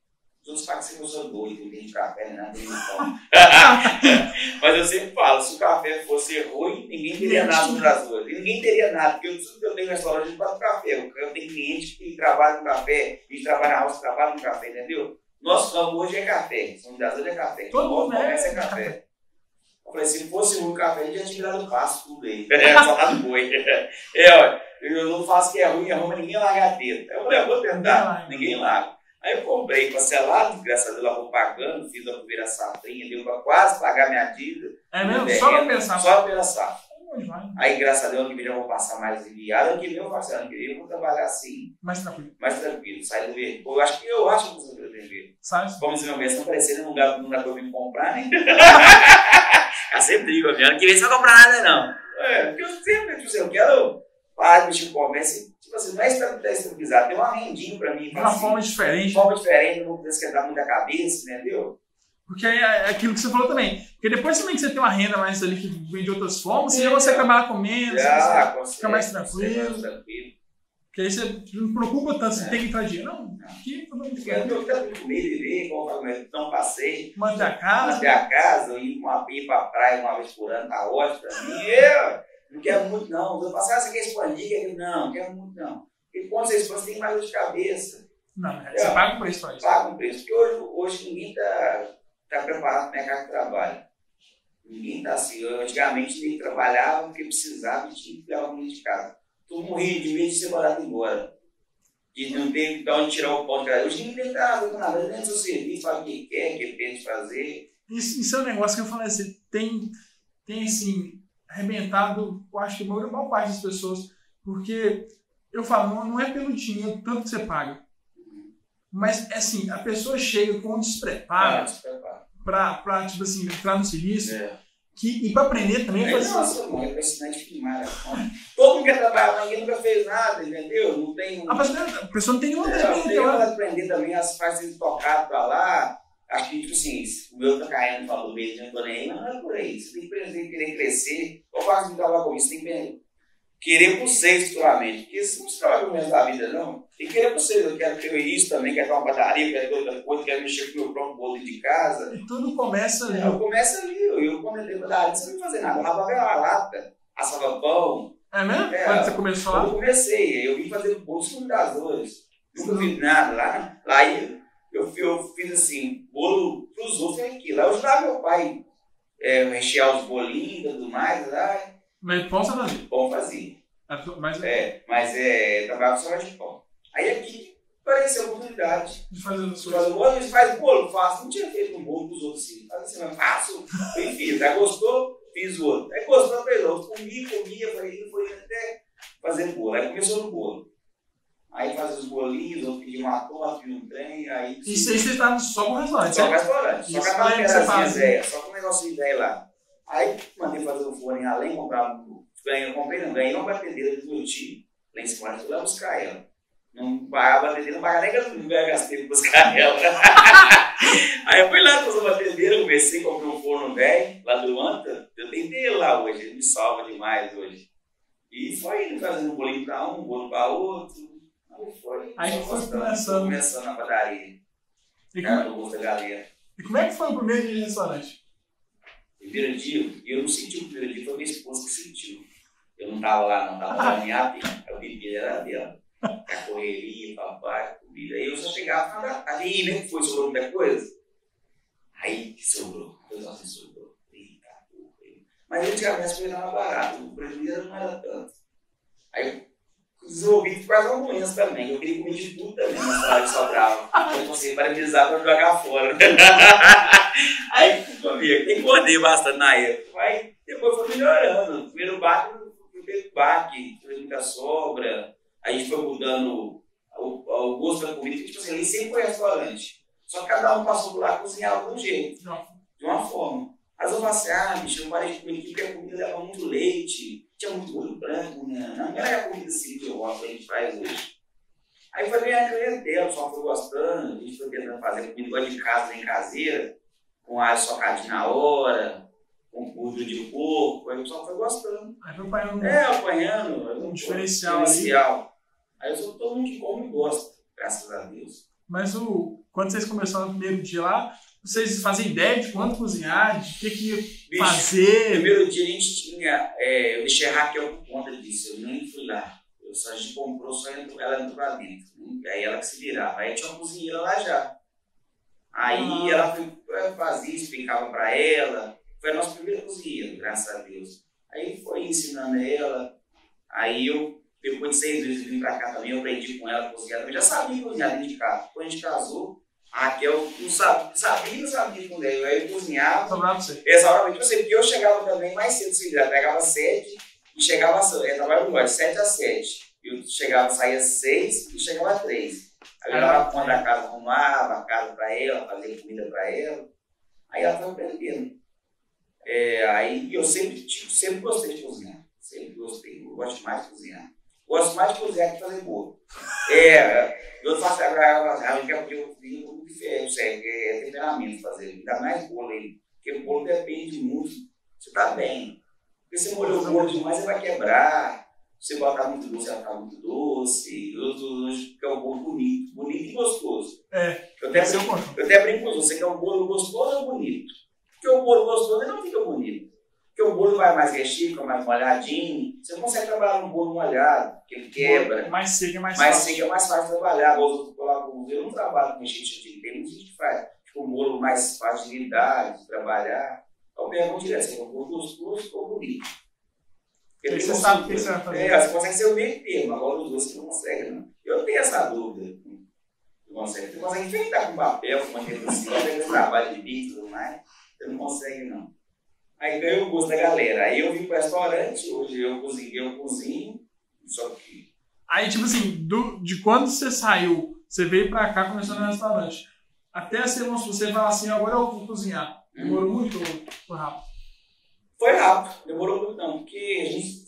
outros falam que eu sou doido, não tem de café, nada, tem de pão. Mas eu sempre falo, se o café fosse ruim, ninguém teria nada no Brasil. Ninguém teria nada, porque eu tenho restaurante para o café. Eu tenho cliente que trabalha no café, e trabalha na roça, trabalha no café, entendeu? Nosso campo hoje é café, São Brasil é café. Todo mundo é café. Eu falei, se fosse ruim o café, ele já tinha virado passo tudo aí. Só lá no boi. Olha, eu não faço que é ruim, mas ninguém larga a teta. Eu falei, eu vou tentar, ninguém larga. Aí eu comprei parcelado, graças a Deus, lá vou pagando, fiz a primeira safrinha, deu para quase pagar minha dívida. É mesmo? Só para pensar. Só para pensar. Aí, graças a Deus, ano que vem eu vou passar mais enviado, ano que vem eu faço, ano que vem eu vou trabalhar assim. Mais tranquilo. Mais tranquilo, sair do vermelho. Eu acho que eu vou sair do vermelho. Como se meu mês não parecer, não dá para eu vir comprar, né? Eu sempre digo, ano que vem você não vai comprar nada, não. Porque eu sempre, tipo assim, eu quero parar de mexer com o comércio, tipo assim, não é estabilizado, tem uma rendinha para mim. Uma forma diferente. Uma forma diferente, não vou esquentar muito a cabeça, entendeu? Porque aí é aquilo que você falou também. Porque depois também que você tem uma renda mais ali que vem de outras formas, você já consegue trabalhar com menos, você fica mais tranquilo. Porque aí você não preocupa tanto se tem que entrar dinheiro. Não, aqui todo mundo quer. Eu tenho que comer, viver, não passei. Manter a casa. Manter a casa, ir pra praia uma vez por ano, tá ótimo pra mim. Eu não quero muito, não. Eu passar, você quer expandir? Não quero muito, não. Porque quando você expande, você tem mais dor de cabeça. Não, você paga um preço pra isso. Paga um preço. Porque hoje ninguém tá preparado para o mercado de trabalho. Ninguém está assim. Antigamente ninguém trabalhava porque precisava e tinha que levar a comida de casa. Todo mundo morria de medo de ser mandado embora. De não ter de onde tirar o pão de casa. Hoje ninguém está fazendo nada, dentro do seu serviço, fala o que quer, o que pensa fazer. Isso é um negócio que eu falei assim, tem assim, arrebentado, eu acho que a maior parte das pessoas, porque eu falo, não é pelo dinheiro, tanto que você paga. Mas, assim, a pessoa chega com um despreparo pra, tipo assim, entrar no serviço e pra aprender também. Nossa, mãe, é impressionante filmar. Todo mundo quer trabalhar, ninguém nunca fez nada, entendeu? Não tem... A pessoa não tem nenhuma experiência. Tem que aprender também, as fases tocadas pra lá. Acho que, tipo assim, o meu tá caindo, falou mesmo, não tô nem aí, mas não é por aí. Você tem que aprender, querer crescer. Eu faço de trabalhar com isso, tem que querer por vocês, futuramente. Porque você não se trabalha com o resto da vida, não. Tem que querer por vocês. Eu quero ter isso também, quero ter uma padaria, quero ter outra coisa, quero mexer com o meu próprio bolo de casa. E tudo começa ali. Começa ali. Eu quando entrei na padaria, você não fazer nada. Eu lavava a lata, assava pão. É mesmo? Quando você começou lá? Eu comecei. Eu vim fazendo bolo com das dores. Nunca fiz nada. Lá eu fiz assim, bolo pros outros aqui. Lá eu ajudava meu pai rechear os bolinhos e tudo mais. Lá. Mas pão você fazia? Pão fazia. Mas trabalhava só de pão. Aí aqui apareceu a oportunidade de fazer as coisas. Bolo, faz bolo, faço. Não tinha feito um bolo dos outros assim. Faz assim, mas faço. Eu fiz. Aí gostou, fiz o outro. Aí gostou, fez outro. Comia, foi até fazer bolo. Aí começou no bolo. Aí fazia os bolinhos, eu pedi uma torta, pedi um trem. Aí, isso aí você estava só com o restaurante? Só com o restaurante. Só com a maneirazinha ideia. Só com o negócio de ideia lá. Aí mandei fazer o forno em além, comprei não batedeira do meu tio. Lá em cima, eu fui lá buscar ela. Não pagava a batedeira, não pagava nem gasolina, eu gastei pra buscar ela. Aí eu fui lá com a batedeira, comecei a comprar um forno velho, lá do Anta. Eu tentei ele lá hoje, ele me salva demais hoje. E foi indo fazendo um bolinho pra um bolo pra outro. Aí foi começando na padaria. Do gosto da galera. E como é que foi o primeiro dia de restaurante? Primeiro dia, eu não senti o primeiro dia, foi minha esposa que sentiu. Eu não estava lá, não estava na minha vida, a bebida era dela. A correria, papai, comida. Aí eu só chegava e aí, né, que foi, sobrou muita coisa? Aí que sobrou, Deus assim sobrou. Eita, porra. Mas antigamente as coisas eram baratas, o prejuízo não era tanto. Aí eu desenvolvi quase uma doença também, eu queria comer de tudo também na cidade que sobrava. Eu consegui parabenizar para jogar fora. Aí comia, engordei bastante na época, mas depois foi melhorando. O primeiro baque, fez muita sobra, a gente foi mudando o gosto da comida, tipo assim, ali sempre foi restaurante. Só que cada um passou por lá e cozinhava de um jeito, de uma forma. Às vezes eu falei assim, bicho, eu não parei de comer aqui porque a comida leva muito leite, tinha muito molho branco, né? Não era a comida assim que a gente faz hoje. Aí foi minha clientela, o pessoal foi gostando, a gente foi tentando fazer comida igual de casa, nem caseira, com alho socadinho na hora, com gordura de porco, aí o pessoal foi gostando. Aí foi apanhando. Apanhando. Um diferencial. Aí eu sou todo mundo que come e gosta, graças a Deus. Mas o quando vocês começaram no primeiro dia lá, vocês faziam ideia de quanto cozinhar, de o que ia fazer? No primeiro dia a gente tinha, eu deixei a Raquel por conta disso, eu nem fui lá. A gente comprou, ela entrou lá dentro. Aí ela que se virava. Aí tinha uma cozinheira lá já. Aí ela fazia, explicava pra ela. Foi a nossa primeira cozinheira, graças a Deus. Aí foi ensinando ela. Aí eu, depois de 6 meses, vim pra cá também, eu aprendi com ela a cozinhar. Eu já sabia cozinhar dentro de casa. Quando a gente casou, a Raquel não sabia cozinhar. Aí eu cozinhava. Sobrava pra você. Exatamente, porque eu chegava também mais cedo, ela pegava 7 e chegava, trabalhava no de 7 às 7. Eu chegava, saía às 6 e chegava às 3. Aí eu levava conta da casa, arrumava a casa pra ela, fazia comida pra ela. Aí ela foi aprendendo. Aí eu sempre gostei de cozinhar. Sempre gostei. Eu gosto mais de cozinhar. Gosto mais de cozinhar que de fazer bolo. Eu faço agora, eu cozinho muito diferente, é temperamento fazer. Ainda mais bolo aí. Porque o bolo depende muito. Você tá bem. Porque se você molhou o bolo demais, você vai quebrar. Se você botar muito doce, vai ficar muito doce. Hoje quer um bolo bonito e gostoso. Eu até brinco com você, quer um bolo gostoso ou bonito? Porque o bolo gostoso ele não fica bonito. Porque o bolo vai mais recheio, fica mais molhadinho. Você não consegue trabalhar num bolo molhado, porque ele quebra. Mais seco é mais fácil. fácil. Mais seco é mais fácil trabalhar. Eu não trabalho com recheio, tem muita gente que faz. Tipo, um bolo mais fácil de lidar, de trabalhar. Então, pergunta direto, se é um bolo gostoso ou bonito. Porque você sabe o que você vai fazer. Você consegue ser o meio termo, agora os dois você não consegue, não. Eu tenho essa dúvida. Você consegue enfeitar com papel, com manter por cima, fazer trabalho de bico e tudo mais. Você não consegue, não. Aí ganhou o gosto da galera. Aí eu vim pro restaurante, hoje eu cozinho, só que... Aí, tipo assim, de quando você saiu, você veio pra cá, começou no restaurante, até você falar assim, agora eu vou cozinhar. Demorou muito ou foi rápido? Foi rápido, demorou muito não, porque a gente,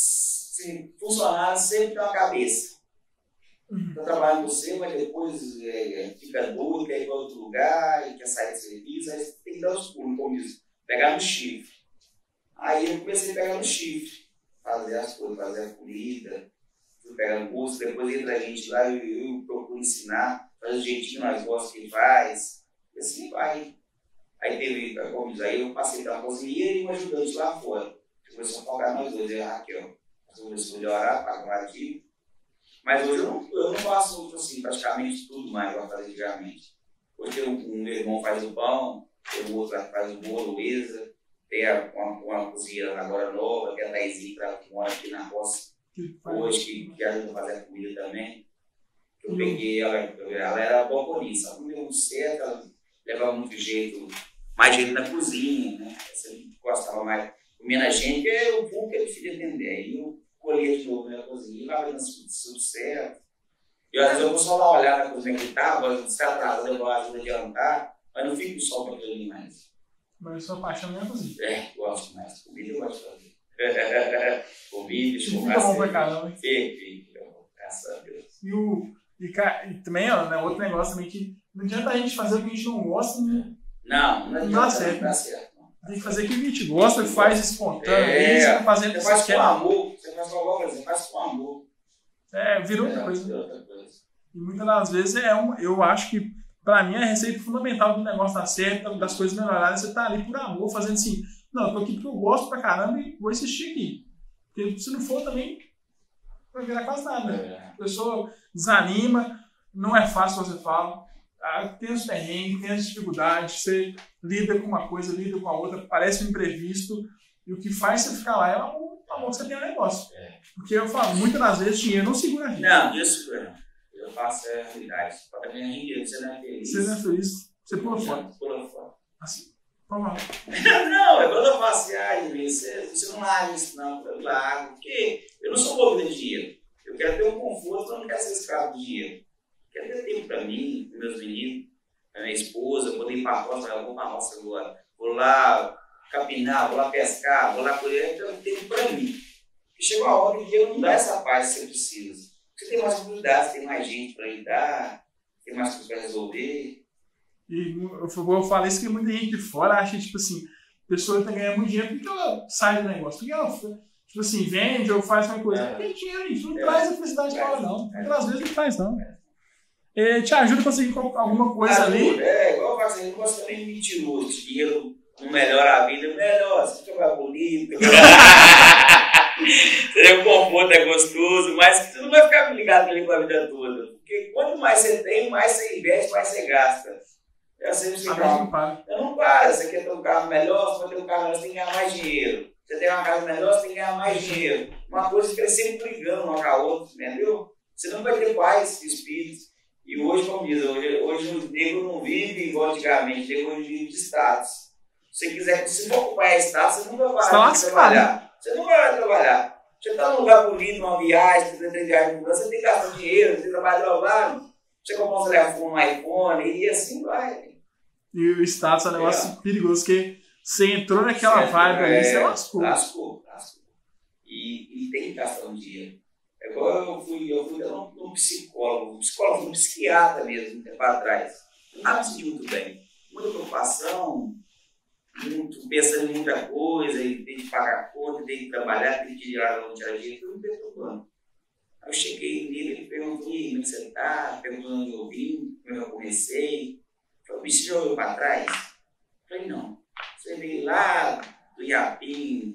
funcionário sempre tem uma cabeça. Está trabalhando com você, mas depois fica doido, quer ir para outro lugar, quer sair do serviço, aí você tem que dar os pulos, como isso, pegar no chifre. Aí eu comecei a pegar no chifre, fazer as coisas, fazer a comida, fui pegar no curso, depois entra a gente lá, eu procuro ensinar, fazer o jeitinho que nós gostamos que faz, e assim vai. Aí teve, como diz, aí eu passei pela cozinheira e um ajudante lá fora. Começou a folgar nós dois, eu e a Raquel. Começou a melhorar, pagar aqui. Mas hoje eu não faço assim, praticamente tudo mais que eu fazia antigamente. Hoje um meu irmão faz o pão, o outro faz o bolo, Luísa. Tem uma cozinheira agora nova, que é a Thaisinha, que mora aqui na roça. Hoje, que ajuda a fazer a comida também. Eu peguei ela era boa por isso. Ela não deu muito certo, ela levava muito jeito, mais jeito na cozinha, né? Você gostava mais, comendo a gente, porque o público é difícil de atender. Aí eu colhia de novo na cozinha, lá vendo tudo certo. E às vezes eu vou só lá olhar na cozinha que estava, se atrasado, eu ajudo a adiantar, mas não fico só com aquilo ali mais. Mas sua paixão não é a cozinha. Gosto mais. Comida eu gosto de fazer. Comida, fica bom pra caramba, hein? Fica, graças a Deus. E também, ó, né, outro negócio também que não adianta a gente fazer o que a gente não gosta, né? Não dá certo. Não dá certo. Tem que fazer o que a gente gosta, faz espontâneo. Você tá fazendo você faz com amor. Você faz com amor, você faz com amor. Vira outra coisa. E muitas das vezes eu acho que, pra mim, a receita fundamental do negócio dar certo, das coisas melhorarem, você tá ali por amor, fazendo assim, não, eu tô aqui porque eu gosto pra caramba e vou insistir aqui. Porque se não for também, vai virar quase nada. A pessoa desanima, não é fácil você fala. Tem os perrengues, tem as dificuldades, você lida com uma coisa, lida com a outra, parece um imprevisto, e o que faz você ficar lá é o amor que você tem no negócio. Porque eu falo, muitas das vezes dinheiro não segura a gente. Não, isso eu faço a realidade. Para ganhar dinheiro, você não é feliz. Você não é feliz, você pula fora. Pula fora. Assim, vamos lá. Não, quando eu faço viagem, você não larga isso, não, eu largo, porque eu não sou bobo de dinheiro. Eu quero ter um conforto, eu não quero ser escravo do dinheiro. Quero ter tempo para mim, para meus meninos, para minha esposa, poder ir para a roça, eu vou para a roça agora. Vou lá capinar, vou lá pescar, vou lá colher, então eu tenho tempo para mim. E chegou a hora que o dinheiro não dá essa paz que você precisa. Você tem mais oportunidades, tem mais gente para lidar, tem mais coisas para resolver. E eu falei isso que muita gente de fora acha, tipo assim, a pessoa tá ganhando muito dinheiro porque ela sai do negócio. Porque ela, tipo assim, vende ou faz uma coisa. Porque dinheiro, isso não traz a felicidade para ela, não. Muitas vezes não traz, não. te ajuda a conseguir alguma coisa ali. Igual eu faço, eu não gosto também de mentiroso. Dinheiro não melhora a vida, melhora. Se jogar bonito, o conforto é gostoso, mas você não vai ficar ligado com a vida toda. Porque quanto mais você tem, mais você investe, mais você gasta. Eu sempre sei não para. Eu não para. Você quer ter um carro melhor, você vai ter um carro melhor, você tem que ganhar mais dinheiro. Você tem uma casa melhor, você tem que ganhar mais dinheiro. Uma coisa fica sempre brigando uma com a outra, entendeu? Você não vai ter paz, espírito. E hoje, como diz, hoje o negro não vive igual antigamente, o negro hoje vive de status. Se for ocupar status, você nunca vai trabalhar. Você nunca vai trabalhar. Você está num lugar bonito, numa viagem, você tem viagem, você tem que gastar dinheiro, você trabalha ao lado, você compra um telefone, um iPhone, e assim vai. E o status é um negócio perigoso, porque você entrou naquela vibe ali, você lascou. Lascou. E tem que gastar um dinheiro. É igual eu fui num psicólogo, um psiquiatra mesmo, um tempo atrás. Não me senti muito bem. Muita preocupação, pensando em muita coisa, e tem que pagar conta, tem que trabalhar, tem que tirar da onde a gente, tudo me perturbando. Aí eu cheguei nele, ele perguntou, como é que você tá? Perguntou onde eu vim, como eu comecei. Eu falei, você já olhou para trás? Eu falei, não. Você veio lá do Iapim,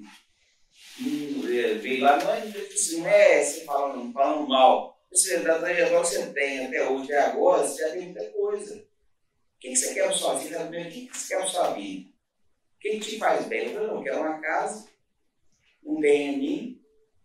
veio lá, não é você falando mal. Você, da trajetória que você tem até hoje, até agora, você já tem muita coisa. O que você quer para sua vida? O que você quer para sua vida? O que te faz bem? Eu falei, não, eu quero uma casa, um bem a mim,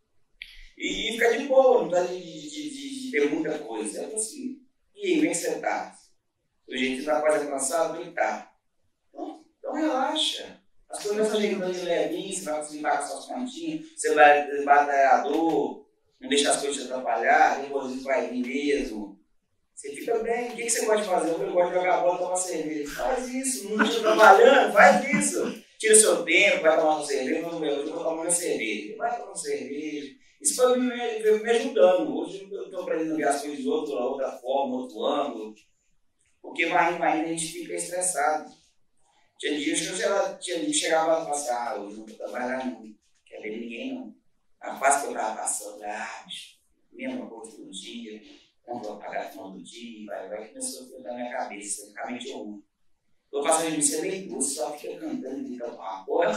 e ficar de boa, não tá de ter muita coisa. Eu falei assim, e aí, como é que você tá? O jeito está quase cansado, ele tá. Então relaxa. As coisas estão chegando de levinho, você vai conseguir pagar suas continhas, você vai batalhador, não deixa as coisas te atrapalhar, depois isso vai vir mesmo. Você fica bem. O que você gosta de fazer? Eu gosto de jogar bola e tomar cerveja. Faz isso, não está trabalhando, faz isso. Tira o seu tempo, vai tomar uma cerveja, eu vou tomar uma cerveja. Vai tomar uma cerveja. Isso foi me ajudando. Hoje eu estou aprendendo a ver as coisas de outra forma, outro ângulo. Porque vai a gente fica estressado. Tinha dias que eu chegava e falava assim, hoje não vou trabalhar não, não quer ver ninguém não. A fase que eu estava passando, bicho, mesma coisa todo dia, não vou pagar no final do dia, vai começar a ficar na minha cabeça, ficar mente ruim. Estou passando de mim, você nem doce, só fica cantando, gritando uma porra.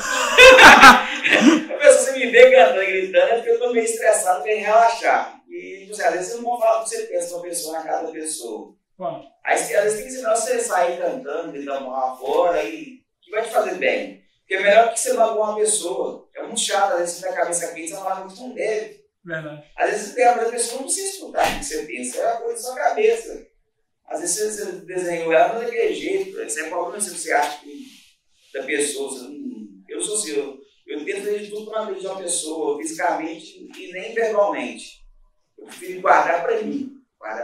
A pessoa, você me vê cantando, gritando, é porque eu estou meio estressado, querendo relaxar. E, às vezes, você não pode falar o que você pensa de uma pessoa na casa da pessoa. Aí, às vezes, tem que ensinar você sair cantando, gritando lá fora, e que vai te fazer bem. Porque é melhor que você magoar uma pessoa. É muito chato, às vezes você tem a cabeça quente, você não magoa muito, não deve. Verdade. Às vezes você tem a pessoa, não precisa escutar o que você pensa, é uma coisa da sua cabeça. Às vezes você desenhou ela daquele jeito, você é problema se você acha que da pessoa. Eu não sou assim, eu tento fazer tudo para a de uma pessoa, fisicamente e nem verbalmente. Eu prefiro guardar para mim.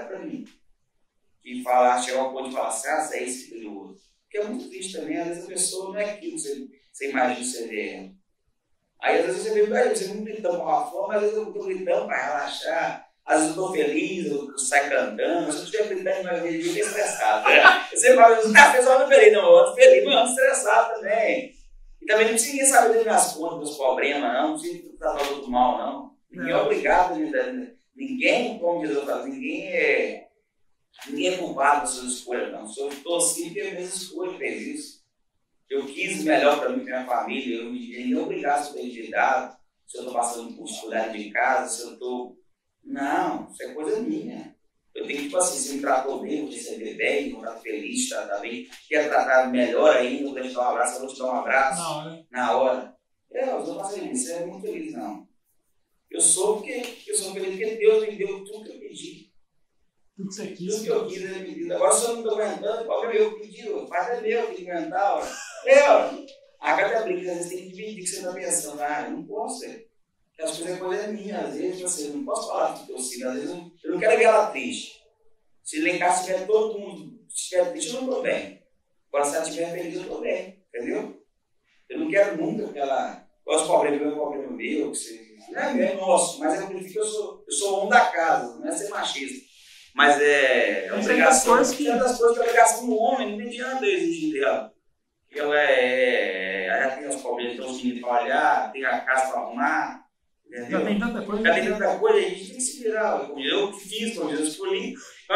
E falar, chegar ao ponto de falar assim, é isso que do outro. Porque é muito triste também, às vezes a pessoa não é aquilo que você imagina ser dela. Aí às vezes você vê, você não gritando com uma forma, às vezes eu estou gritando para relaxar, às vezes eu estou feliz, eu saio cantando, se eu estiver gritando, mas eu fico estressado. Você fala, a pessoa não é feliz, não, eu ando feliz, mas eu ando estressado também. E também não precisa ninguém saber das minhas contas, dos problemas, não precisa tratar do outro mal, não. Ninguém é obrigado, ninguém, como diz eu falo, ninguém é culpado das suas escolhas, não. Eu estou assim porque a minha escolha fez isso. Eu quis o melhor para mim e para minha família, eu me não obrigado se eu tenho endividado, se eu estou passando por dificuldade de casa, se eu estou. Não, isso é coisa minha. Eu tenho que, tipo assim, se me tratou bem, vou te receber bem, vou estar feliz, tratar bem. Quer tratar melhor ainda, vou te dar um abraço, eu vou te dar um abraço. Na hora. Eu estou fazendo isso, eu é muito feliz, não. Eu sou feliz porque Deus me deu tudo que eu pedi. Tudo que você quis. Tudo que eu quis, ele me deu. Agora, se eu não estou aguentando, qual é o meu pedido? Faz é meu, tem que aguentar, ó. A cada briga, às vezes tem que dividir o que você está pensando. Eu não posso, porque as coisas é coisa minha, às vezes, eu não posso falar do que eu sinto, às vezes eu não quero ver ela triste. Se lá em casa estiver todo mundo, se estiver triste, eu não estou bem. Agora, se ela estiver feliz, eu estou bem, entendeu? Eu não quero nunca que ela. Qual é o problema meu, que você. Não é meu, é nosso, mas eu prefiro que eu sou o homem da casa, não é ser machista. Mas é obrigação. Certas coisas que é obrigação do homem, não tem adianta exigir dela. Ela já tem os problemas, tem os meninos para olhar, tem a casa para arrumar. Entendeu? Já tem tanta coisa. A gente tem que se virar. Eu que fiz, como eu escolhi. Eu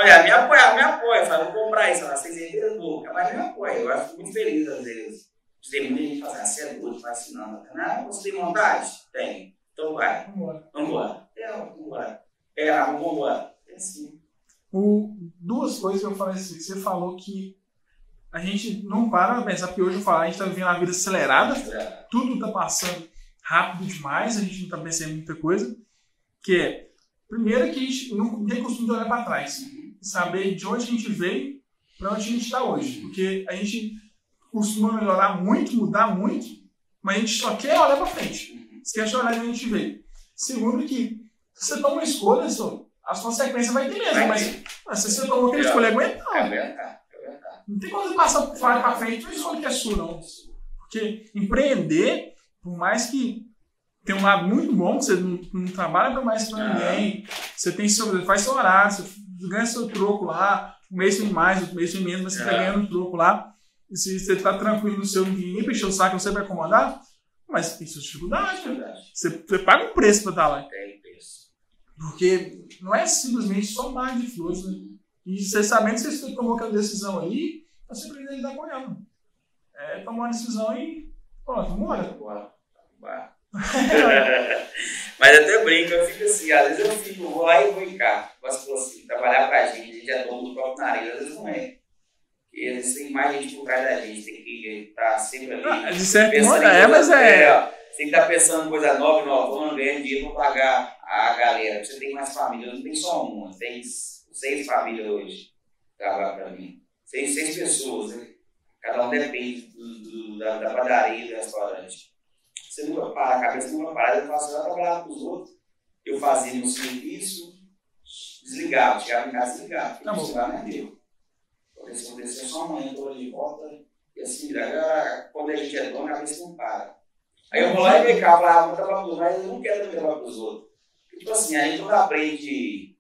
Não, ela me apoia. Fala, vou comprar isso. Ela, vocês entendem? Mas me apoia. Eu fico muito feliz às vezes. Tem muita gente que fala assim, você é doido, faz assim, não. Você tem vontade? Tem. Então vai. Vambora. Vambora. Pega na mão, vambora. É assim. Duas coisas que eu falei assim, que você falou que a gente não para pra pensar, porque hoje eu falo, a gente tá vivendo a vida acelerada, tudo tá passando rápido demais, a gente não tá pensando em muita coisa, que é, primeiro que a gente não tem costume de olhar para trás, saber de onde a gente veio para onde a gente está hoje, porque a gente costuma melhorar muito, mudar muito, mas a gente só quer olhar para frente, esquece de olhar de onde a gente veio. Segundo que, se você toma uma escolha, as consequências vai ter mesmo, mas se você tomou aquela escolha, aguenta. Não tem como você passar para frente, não escolha que é sua, não. Porque empreender, por mais que tem um lado muito bom, que você não trabalha para mais para ninguém, você faz seu horário, você ganha seu troco lá, um mês tem mais, outro mês tem menos, mas você está ganhando um troco lá, e se você está tranquilo no seu, ninguém pra encher o saco, você vai acomodar, mas tem suas dificuldades, né? Você paga um preço para estar lá. Porque não é simplesmente só um mar de flores, né? E você sabendo que você tomou aquela decisão ali, você precisa lidar com ela. Tomar uma decisão e pronto, bora. Mas eu até brinco, eu fico assim, às vezes eu vou lá e vou em cá. Gosto assim, trabalhar pra gente, a gente é dono do próprio nariz, às vezes não é. Porque às vezes tem mais gente por trás da gente, tem que estar sempre ali. De certo modo mas Você tem que estar pensando em coisa nova, inovando, ganhando dinheiro pra pagar a galera. Você tem mais família, não tem só uma, tem 6 famílias hoje que trabalham pra mim. 6 pessoas, né? Cada um depende da padaria e do restaurante. Você nunca para, a cabeça nunca para. Eu faço, eu trabalhava com os outros, eu fazia meu serviço, desligava, chegava em casa e desligava. Porque não desligava nem deu. Porque se acontecer só amanhã, eu estou de volta, e assim, agora, quando a gente é dono, a cabeça não para. Aí eu vou lá e me cá, vou trabalhar com os outros, mas eu não quero também trabalhar com os outros. Tipo assim, a gente não aprende,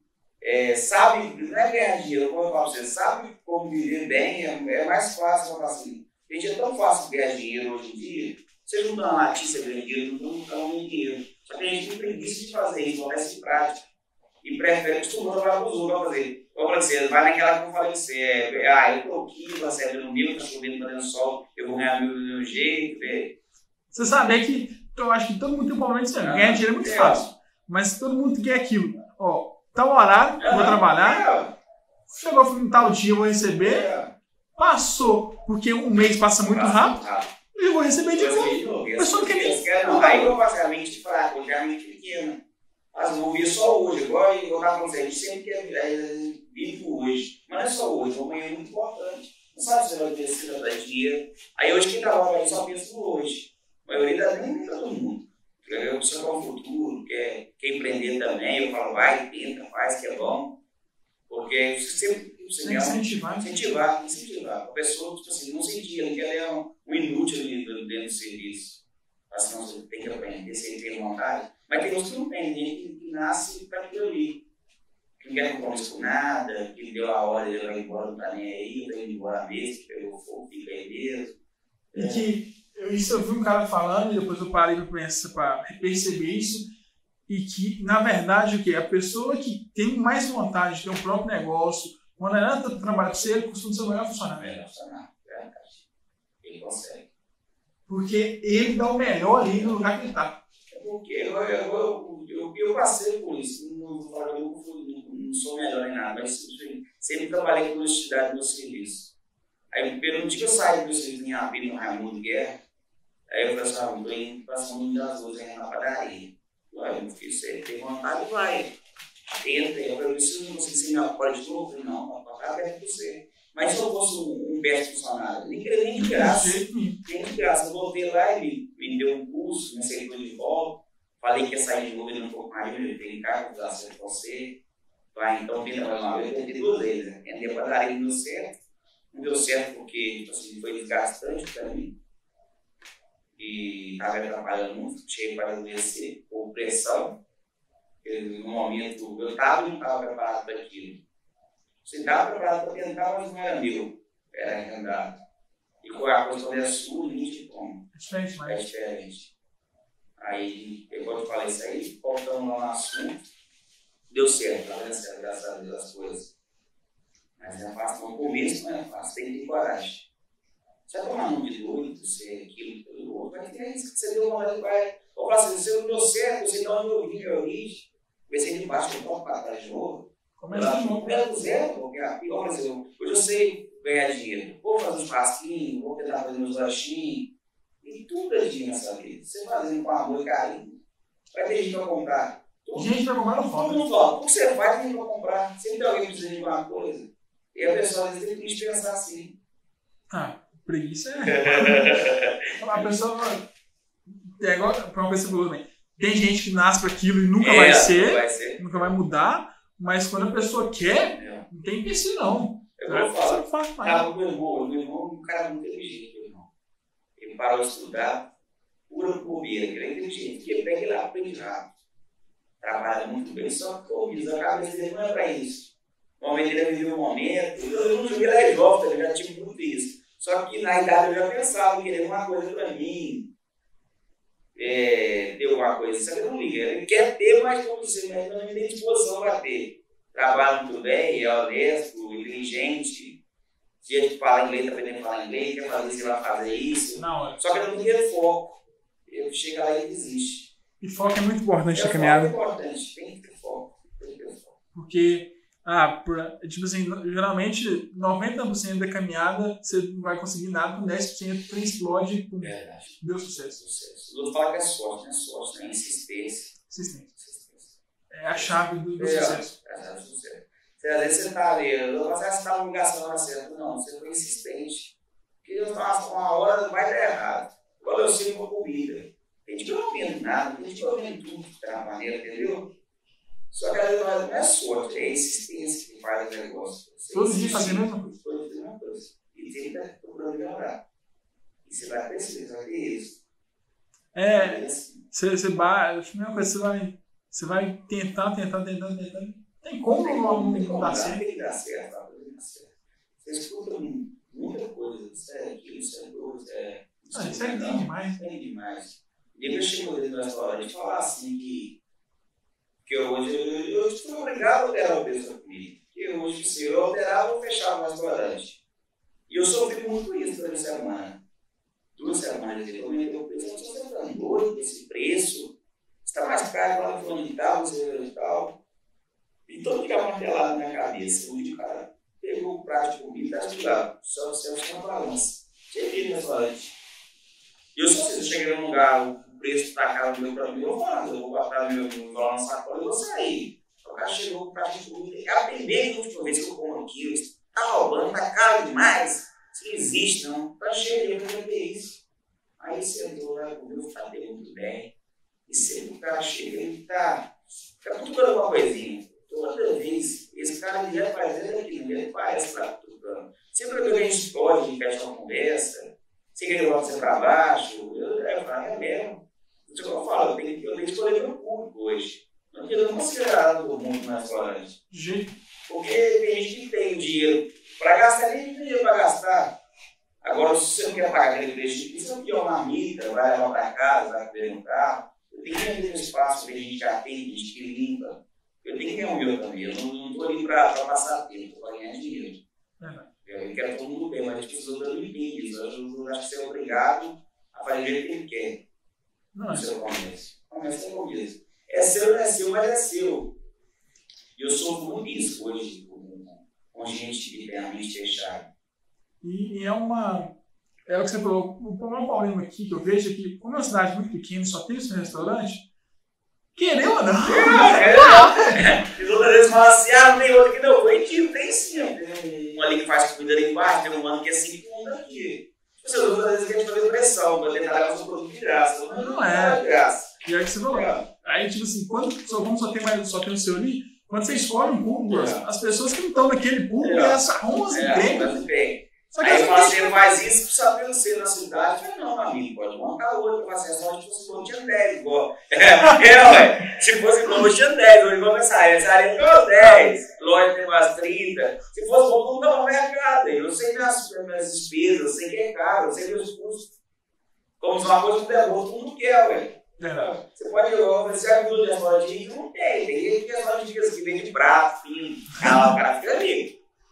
sabe, não é ganhar dinheiro, como eu falo pra você, sabe como viver bem, é mais fácil falar assim. A gente é tão fácil ganhar dinheiro hoje em dia. Você não dá uma notícia ganhando dinheiro, não dá um dinheiro. Só que a gente tem preguiça de fazer isso, botar isso em prática. E prefere acostumar a trabalhar com os outros para fazer. Como você vai naquela que eu falei você, eu tô aqui, você é no meu, tá chovendo, tá dando sol, eu vou ganhar do meu jeito. Você sabe que eu acho que todo mundo tem um problema disso. Ganhar dinheiro é muito fácil. Mas todo mundo quer aquilo. Ó, tá o horário, eu vou trabalhar. Chegou no tal dia, eu vou receber. Passou, porque um mês passa muito rápido. E eu vou receber de novo. A pessoa não quer nem. Aí eu basicamente fraco, hoje é mente pequena. Mas não vi só hoje, igual eu estava falando, a gente sempre quer vive hoje. Mas não é só hoje, amanhã é muito importante. Não sabe se você vai ter esse dinheiro. Aí hoje quem trabalha aí só pensa no hoje. A maioria nem pensa todo mundo. Eu preciso para o futuro, quer empreender também. Eu falo, vai, tenta, faz, que é bom. Porque você tem que incentivar. A pessoa, tipo assim, não sentir, ele quer ler um inútil ali dentro do serviço. Mas senão você tem que aprender, você tem vontade. Mas tem outros que não tem, gente que nasce para aquilo ali. Que não quer compromisso com nada, que deu a hora, ele vai embora, não tá nem aí, vai embora mesmo, que pegou fogo, fica aí mesmo. E que isso eu vi um cara falando, e depois eu parei para perceber isso, e que, na verdade, o que? A pessoa que tem mais vontade de ter um próprio negócio, quando ela entra para trabalhar com você, ele costuma ser o melhor funcionário. Verdade. Ele consegue. Porque ele dá o melhor ali no lugar que ele está. Porque eu passei por isso, não sou melhor em nada, mas sempre trabalhei com honestidade no meu serviço. Aí, pelo dia que eu saí do serviço em Abel, no Raimundo Guerra, aí eu falei assim, eu estou indo para São Luís das Outras, na padaria. Meu filho, você tem vontade, vai. Tenta, eu preciso, não sei se me apoia de novo, não, para pagar aberto para você. Mas se eu fosse um best funcionário, nem de graça. Nem de graça. Eu voltei lá, ele me deu um curso, me aceitou de volta. Falei que ia sair de novo, ele não ficou mais, ele veio em casa, vou dar certo para você. Vai, então tenta mais uma vez, eu tentei 2 vezes. Né? Tentei a padaria, não deu certo. Não deu certo porque tipo assim, foi desgastante para mim. E estava atrapalhando muito, cheio para adoecer, por pressão. No momento, eu estava e não estava preparado para aquilo. Você estava preparado para tentar, mas não era meu, era arrendado. E qual é a coisa quando é sua, ninguém te toma. É diferente. Aí, igual eu falei isso aí, voltamos lá no assunto, deu certo, tá vendo certo, graças a Deus, as coisas. começo não é fácil, tem que ter coragem. Você vai tomar nome de doido, você é aquilo, tudo outro, vai ter isso que você deu uma hora que vai. Ou falar assim, você não deu certo, você dá um ouvido, meu origem, comecei de baixo, eu toco para trás de novo. Começa de novo. Começa do zero, porque a pior, hoje eu sei ganhar dinheiro. Vou fazer um churrasquinho, vou tentar fazer meus lanchinhos. E tudo é dinheiro nessa vida. Você fazendo com amor e carinho, vai ter gente para comprar. Gente para comprar não falta. Todo mundo fala, o que você faz tem gente para comprar. Sempre tem alguém precisando de alguma coisa. E a pessoa às vezes tem que pensar assim. Preguiça é. A pessoa. É igual para uma coisa que você falou também. Tem gente que nasce para aquilo e nunca vai ser, nunca vai mudar, mas quando a pessoa quer, não tem empecilho não. Eu falo, o meu irmão, um cara muito inteligente, meu irmão. Ele parou de estudar, pura bobeira, ele é inteligente, porque ele pega e lá, aprende rápido. Trabalha muito bem, só que a cabeça dele não é para isso. Normalmente ele viveu um momento, eu não joguei lá de volta, eu já tive muito isso. Só que na idade eu já pensava, querer uma coisa para mim. Ter alguma coisa, isso aqui não liga. Ele quer ter, mas como você ainda não tem disposição para ter. Trabalha muito bem, é honesto, inteligente. Se ele fala inglês, está aprendendo a falar inglês, quer fazer isso, vai fazer isso. Não, só que ele não tem foco. Ele chega lá e desiste. E foco é muito importante na caminhada. É importante, tem que ter foco. Porque, tipo assim, geralmente 90% da caminhada você não vai conseguir nada, com 10% você explode com deu sucesso. Os outros falam que é sorte, não é sorte, né? Insistência. É a chave do sucesso. É a chave do sucesso. Às vezes você está ali, você está numa ligação na certa. Não, você foi insistente. Porque uma hora vai dar errado. Igual eu sei com a comida. Tem gente que não vendo nada, tem gente que não vendo tudo de tal maneira, entendeu? Só que às vezes não é sorte, é insistência que faz o negócio. Todo dia fazer a mesma coisa. Todo dia a mesma coisa. E sempre está procurando melhorar. E você vai perceber, você vai ter isso. Você vai tentar. Tem como não dar certo? Tem que dar certo, Você escuta muita coisa, isso é aquilo, isso é doce, isso é demais. Tem demais. E depois chegou dentro do restaurante e falar assim que hoje eu fui obrigado a alterar o preço da comida. Porque hoje, se eu alterava, eu fechava o restaurante. E eu sofri muito isso durante a semana. 2 semanas eu aumentei o preço, eu estou sentando doido esse preço. Está mais caro lá no fulano de tal, você e tal. E todo dia martelado na minha cabeça. O cara pegou o prato de comida e está estudado. Só você acha uma balança. Cheguei no restaurante. E eu só sei, se eu cheguei num lugar, o preço está caro do meu para mim, eu vou botar meu violão na sacola e vou sair. O cara chegou com o prato de comida. É a primeira e última vez que eu como aquilo. Está roubando, está caro demais. Isso não existe, não. Está cheio, eu não ter isso. Aí você entrou lá, comeu, falei muito bem. E sempre o cara chega e está procurando alguma coisinha. Toda vez, esse cara ele já faz aquilo, ele faz para tudo. Sempre que a gente explode, a gente fecha uma conversa, você quer levar você para baixo, eu falo, é mesmo. Isso que eu falo, eu tenho que escolher meu público hoje. Eu não consigo agradar todo mundo no restaurante. Porque tem gente que tem dinheiro para gastar, nem tem dinheiro para gastar. Agora, se você não quer pagar aquele preço, você não quer uma marmita, vai levar para casa, vai comer no carro. Eu tenho que vender um espaço que a gente atende, gente que limpa. Eu tenho que ganhar o meu também. Eu não estou ali para passar tempo, para ganhar dinheiro. Eu quero todo mundo bem, mas as pessoas não entendem isso. Eu acho que você é obrigado a fazer o jeito que ele quer. Não é seu comércio. Comércio é comércio. É seu, não é seu, mas é seu. E eu sofro muito isso hoje, com gente que tem a mente fechada. E é o que você falou, o problema aqui que eu vejo é que, como é uma cidade muito pequena, só tem esse restaurante, querendo ou não. E toda vez falam assim, não tem outro que não. Tem sim, tem um ali que faz comida ali embaixo, tem um ano que é 5 contas aqui. Todas vezes que a gente faz pressão, para tentar levar o seu produto de graça. Não é de graça. E aí que você falou. Aí, tipo assim, como só tem o seu ali, quando você escolhe um público, as pessoas que não estão naquele público, elas arrumam as empregos. Aí o parceiro faz isso, sabe você na cidade, mas não, amigo, pode montar outro, mas é só tipo se fosse 10, igual. Se fosse como tinha 10, hoje vamos pensar, essa área tem umas 10, loja tem umas 30. Se fosse bom, não dá um mercado. Eu sei minhas despesas, eu sei que é caro, eu sei meus custos. Como se uma coisa puder bom, todo mundo quer, velho. Você pode oferecer a vida de restaurante não tem. Tem restaurante que vende prato, fino, o cara fica amigo.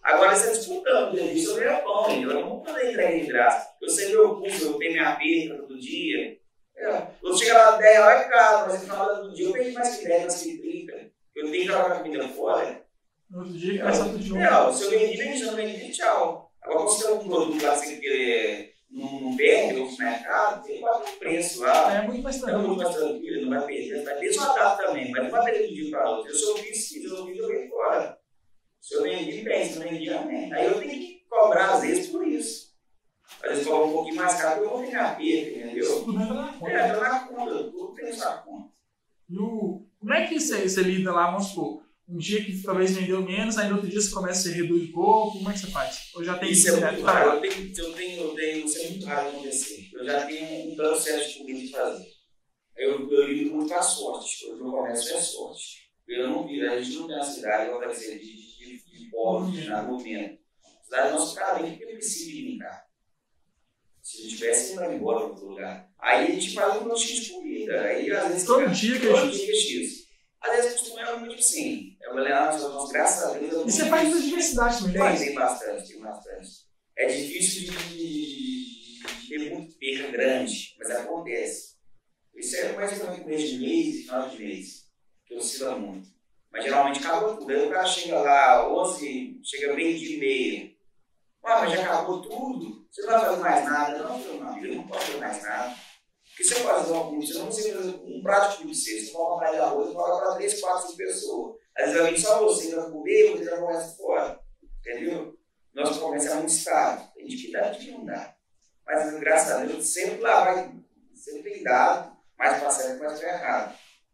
Agora você disputando, isso eu ganho pão, eu não vou fazer entrega de graça. Eu sei meu custo, eu tenho minha perda todo dia. Eu chego lá 10 horas é caro, mas no final do dia eu perdi mais que 10, mais que 30. Eu tenho que jogar a comida fora. No outro dia, começa tudo de novo. Se eu vendi, se eu não vendi, tchau. Agora, quando você tem um produto lá sem querer, não perde no mercado, ele vai ter um preço lá. É muito mais tranquilo. Não vai perder. Vai ter sua data também, mas não vai perder de um dia para outro. Se eu fiz, eu joguei fora. Se eu vendi, bem. Se eu não vendi, amém. Aí eu tenho que cobrar, às vezes, por isso. Às vezes, cobrar um pouquinho mais caro, porque eu vou ficar perda, entendeu? Tudo entra na conta. Entra na conta, tudo tem sua conta. Como é que você lida lá, vamos supor, um dia que talvez vendeu menos, aí no outro dia você começa a reduzir um pouco, como é que você faz? Ou já tem isso? É muito raro, isso é muito raro acontecer. Eu já tenho um plano certo de comida de fazer. Eu lido muito com a sorte, hoje eu começo a sorte. Eu não vi, a gente não tem uma cidade, vai dizer, de pobre, de argumento. A cidade nossa cara nem precisa de brincar. Se a gente tivesse, ele vai embora para outro lugar. Aí a gente faz um lanchinho de comida. Aí às vezes. Todo dia que é X. Às vezes costuma muito assim. Eu vou levar nas graças a Deus. E você faz muita diversidade também, tem bastante. É difícil de ter muito perda grande, mas acontece. Isso é mais ou menos começo de mês e final de mês, que oscila muito. Mas geralmente acaba tudo. Aí o cara chega lá, 11, chega meio-dia e meia. Mas já acabou tudo? Você não vai fazer mais nada? Não, meu amigo, eu não posso fazer mais nada. Porque se eu fazer uma comida, você não consegue fazer um prato de comida de vocês. Você vai comprar de arroz, você vai colocar para 3, 4, 5 pessoas. Às vezes alguém só você vai comer, você já começa fora. Entendeu? Nosso comércio é muito estável. A gente que dá, a gente não dá. Mas graças a Deus, sempre lá vai, sempre tem dado, mais para certo, mais para errado.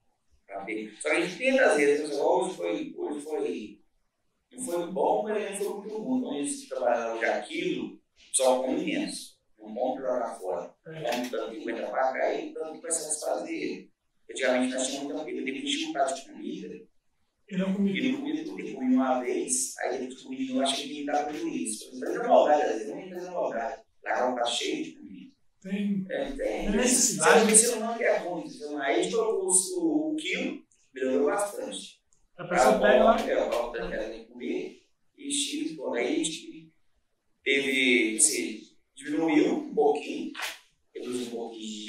Só que a gente tenta às vezes, hoje foi. Não foi bom, mas não foi muito ruim. Quando a gente trabalhava hoje aquilo, só come menos. Não compra e joga fora. Come tanto que aguenta para cá e tanto que vai se desfazer. Antigamente nós tínhamos muita comida, ele tinha um prato de comida. E não comia. Ele comia tudo, ele comia uma vez, aí ele comia, eu acho que ele dava prejuízo. Ele fazia maldade, às vezes, não ia fazer maldade. Lá um prato cheio de comida. Tem necessidade. Você não quer muito. Aí a gente colocou o quilo, melhorou bastante. A pessoa pega lá. O cara tem que comer e X, aí a gente teve, diminuiu um pouquinho, reduziu um pouquinho de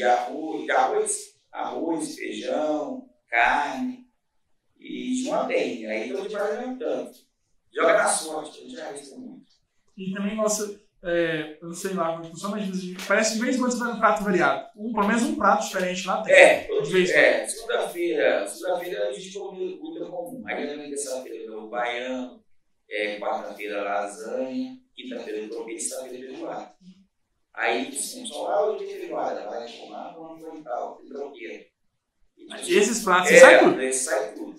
arroz, feijão, carne, e se mantém. Aí então a gente vai aumentando. Joga na sorte, a gente já arrisca muito. E também gosta, eu não sei lá como funciona, mas parece que de vez em quando você vai no prato variado. Pelo menos um prato diferente lá tem. Segunda-feira a gente come muito comum. Aí também terça-feira o baiano, quarta-feira lasanha, quinta-feira tropeiro, sexta-feira feijoada. Aí, assim, só lá o dia de feijoada, vai tomar, vamos fritar, tropeiro. Esses pratos, você sai tudo? Sai tudo.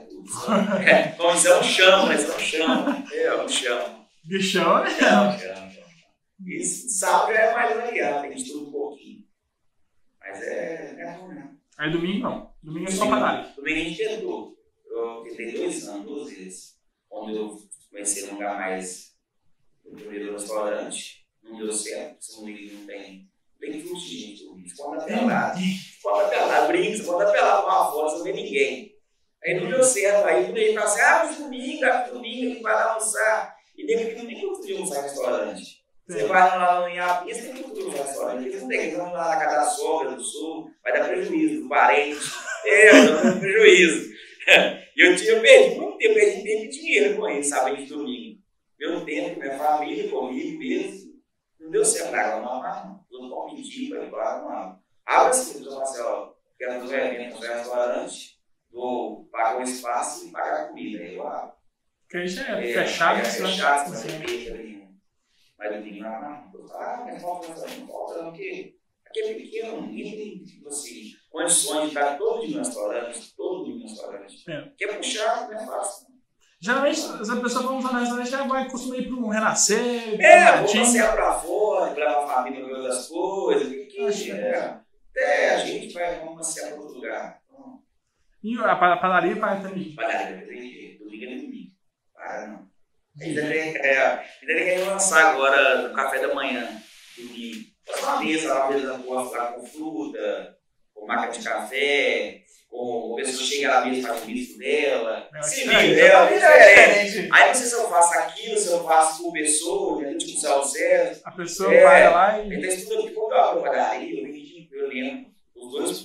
Mas é um chão. É um chão. Bichão, né? Chão. Isso, sábado já é mais variado, tem de tudo um pouquinho. Mas é ruim, né? Aí domingo não. Domingo é só parar. Domingo a gente tentou. Eu tentei 2 anos, 2 vezes. Quando eu comecei a alongar mais no primeiro restaurante, não deu certo, porque não tem fluxo de gente. Você pode apelar, brinca, você pode apelar uma foto, você não vê ninguém. Aí não deu certo, aí quando ele fala assim, domingo, a gente vai lá almoçar. E nem cultura de almoçar em restaurante. Você vai lá no Inhapim, você tem cultura de restaurante. Eles não tem, eles vão lá na casa da sogra, do sul, vai dar prejuízo, do parente. Vai dar prejuízo. E eu perdi muito tempo, perdi tempo e dinheiro com ele, sábado de domingo. Meu tempo, minha família, comigo mesmo. Não deu certo, não. Eu vou pedir para ir para não. Abre assim, eu assim, quero fazer um evento no restaurante, vou pagar o espaço e pagar a comida. Aí eu abro. Porque a gente é fechado, você vai ter ali. Mas eu digo, mas não falta, porque aqui é pequeno, ninguém tem, tipo assim, condições de estar todo dia no restaurante, Que é puxado, não é fácil. Geralmente, se a pessoa vai usar no restaurante, já costuma ir para um renascer, vou passear para fora, levar a família para ver outras coisas, até a gente vamos passear para outro lugar. E a padaria para também? Padaria, domingo é domingo. Para não. Ainda quer lançar agora no café da manhã, domingo. Uma mesa da porta lá com fruta, com maca de café, Ou a pessoa chega lá mesmo, faz o bico dela. Se é vive dela, é diferente. Aí não sei se eu faço aquilo, se eu faço por pessoa, né? Tipo, usar o certo. A pessoa vai lá e. Então, isso tudo aqui, quando eu abro a padaria, eu lembro, os dois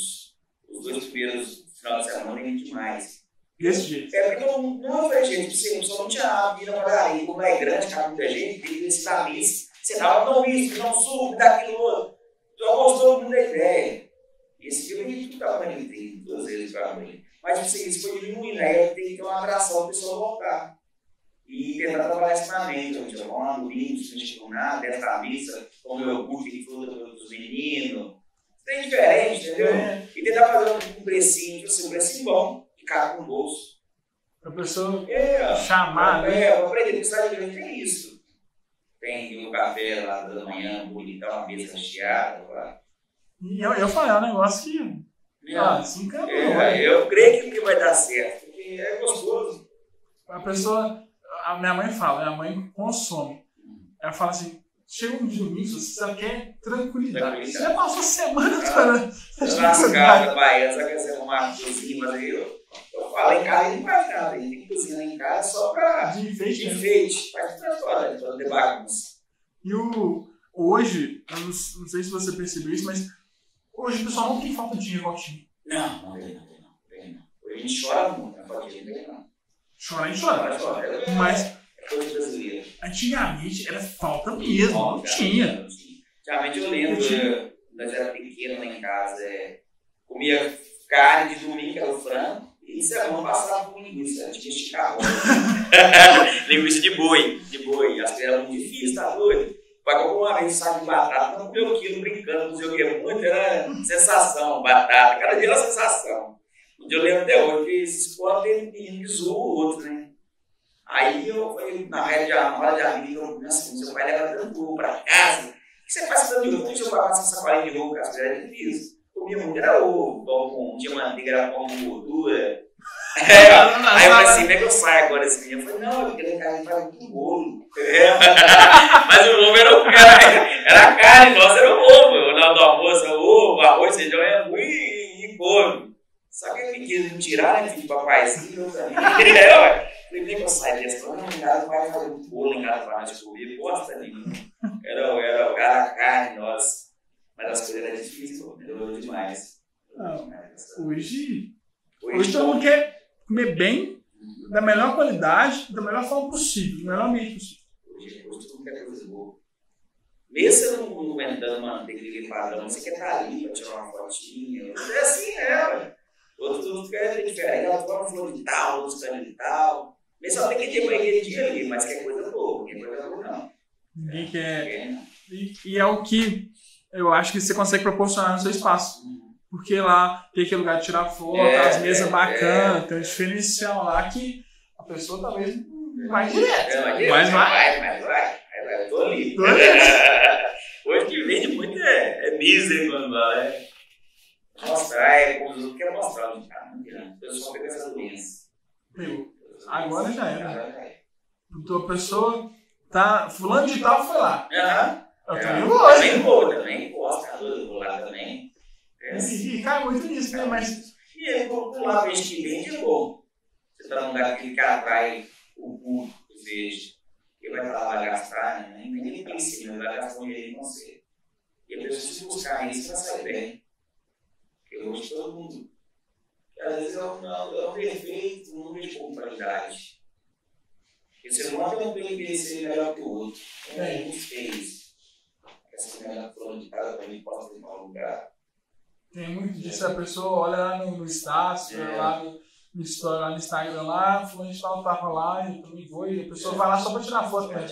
primeiros final de semana, eu lembro demais. Desse jeito. Porque não foi gente, você só não tinha vida na padaria, como é grande, cabe muita gente, tem que dar missa. Você tava, não isso, não suco, daquilo outro. Então, gostou muito da ideia. E esse filme, a gente não tava na tem 2 vezes para mim. Mas isso foi diminuindo, aí tem que ter uma atração, a pessoa voltar. E tentar trabalhar esse mente, a gente vai lá no domingo, se não chegou nada, dessa missa, como eu curto que fruta dos meninos. Tem diferente, entendeu? E tentar fazer um precinho, tipo assim, um precinho bom, que cabe no bolso. A pessoa chamar, né? Eu aprendi que cidade grande tem isso. Tem o café lá da manhã, bonitão, uma mesa recheada, lá. E eu falei, é um negócio que. Assim acabou. Eu creio que vai dar certo, porque é gostoso. A pessoa. A minha mãe fala, minha mãe consome. Ela fala assim: chega um domingo, você só quer tranquilidade. Você já passou a semana toda. Nas casas baianas, sabe que você arrumar cozinha, mas aí eu falo em casa, não faz nada. Tem que cozinhar em casa só pra. De enfeite. Faz pra fazer bagunça. E hoje, eu não sei se você percebeu isso, mas hoje o pessoal não tem falta de dinheiro, Valtinho. Não tem não. Hoje a gente chora muito, não pode dinheiro, não. Chora, a gente chora. Mas é coisa brasileira. Antigamente era falta mesmo, não tinha. Antigamente eu lembro, nós era pequeno lá em casa, comia carne de domingo, que era o frango, e semana passava com linguiça, tinha que esticar a linguiça de boi, acho que era muito difícil, tá doido? Pagou uma vez um saco de batata, não deu quilo brincando, não sei o que, muito, era sensação, batata, cada dia era sensação. Eu lembro até hoje que esses quatro tem menino que zoou o outro, né? Aí eu falei, na hora de amigo, eu pensei, seu pai leva tanto ovo pra casa, o que você faz tanto de ovo? Seu pai passa essa farinha de ovo, cara, isso era difícil. Comia muito, era ovo, pão com, tinha manteiga, era pão com gordura. Aí eu falei assim, como é que eu saio agora esse menino? Eu falei, não, eu queria carne para muito bolo. Mas o ovo era a carne, nossa, era o ovo. Na hora do almoço, o ovo, arroz, feijão, e couve. Só que ele quis me tirar, né, filho de papaizinho, eu também. Falei, nem que eu saio desse plano, em casa vai fazer um bolo em casa para nós comer, bosta nenhuma. Era a carne, nossa. Mas as coisas eram difíceis, melhorou demais. Hoje todo mundo quer comer bem, da melhor qualidade, da melhor forma possível, do melhor meio possível. Hoje todo mundo quer coisa boa. Mesmo você não aguentando manter aquele padrão, você quer estar ali para tirar uma fotinha. É assim, ué. Outros querem ter diferente, elas vão flor de tal, outros querem de tal. Mesmo só tem que ter para aquele dia ali, mas quer coisa boa, quer coisa boa não. Ninguém quer. E é o que eu acho que você consegue proporcionar no seu espaço. Porque lá tem aquele lugar de tirar foto, as mesas bacanas, tem um diferencial lá que a pessoa talvez vai direto. Mas vai. Eu tô ali. Hoje que vende muito é business quando vai, né? Mostrar, como os outros querem mostrar, gente. A pessoa pega essa doença. Agora já era. Então a pessoa tá. Fulano de tal foi lá. Eu também vou. Também gosto, vou lá também. E cai muito nisso, né? Mas. E aí, por lá, ver que vende é bom. Você tá num lugar que atrai o público, o vejo. Ele vai pra lá gastar, né? Ninguém pensa, vai gastar um dinheiro com você. E a pessoa, se buscar isso, vai sair bem. Porque hoje todo mundo. Às vezes é um defeito, não vejo com qualidade. Porque você não tem um bem que ser melhor que o outro. É muito feio isso. Essa melhor falando de casa também possa ir para um lugar. Tem muito disso, a pessoa olha lá no status, lá no story, lá no Instagram, lá, fulano de tal tava lá, eu também vou, e a pessoa vai lá só pra tirar foto, né?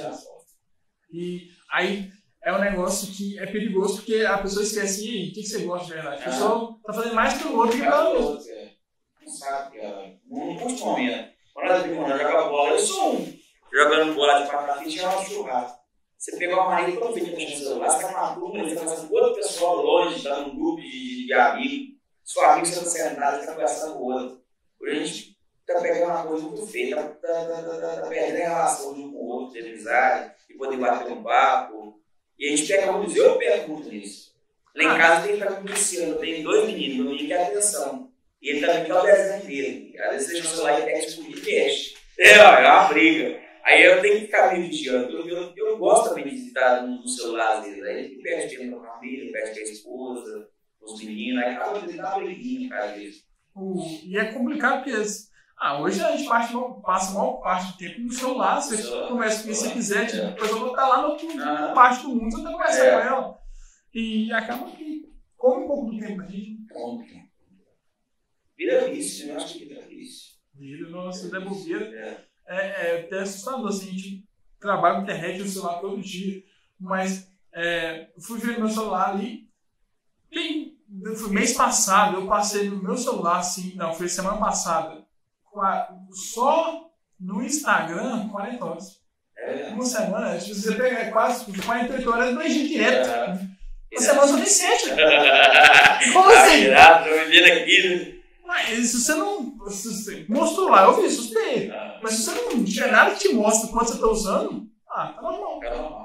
E aí é um negócio que é perigoso, porque a pessoa esquece, e aí, o que você gosta de verdade? A pessoa tá fazendo mais que o outro que pra outro. Não sabe, não curte o momento. Quando eu jogo bola, eu sou jogando bola de pra frente, é um churrasco. Você pega uma maneira tão feita no celular, você tá com uma turma, você tá fazendo outro pessoal longe, tá num grupo de amigos, seu amigo você tá sentado, você tá conversando com o outro. Hoje a gente tá pegando uma coisa muito feia, tá perdendo a relação de um com o outro, de amizade, de poder bater um papo. E a gente pega muito, eu pego muito nisso. Lá em casa tem que estar com esse ano, tem 2 meninos, meu menino quer atenção. E ele também quer o desenho dele. Às vezes deixa o celular e pega e mexe. É uma briga. Aí eu tenho que ficar meio vigiando. Eu gosto também de visitar no celular dele. Aí ele perde tempo com a família, perde com a esposa, com os meninos. Aí acaba de dar uma briguinha, cara, disso. E é complicado porque hoje a gente passa a maior parte do tempo no celular. Você conversa com quem você quiser, tipo, depois eu vou estar lá no outro parte do mundo, você vai conversar com ela. E acaba que come um pouco do tempo da gente. Vira vício, eu acho que vira vício. Vira, nossa, é bobeira. É até assustador, assim, a gente trabalha na internet no celular todo dia, mas eu fui ver meu celular ali, mês passado eu passei no meu celular, assim, não, foi semana passada, só no Instagram, 40 horas. Uma semana, tipo, você pega quase 48 horas, 2 dias direto. Uma semana só tem 7. Como assim? Tô vivendo aqui. Mas se você não mostrou lá, eu vi, assustei. Mas se você não tiver nada que te mostre quanto você está usando, tá normal.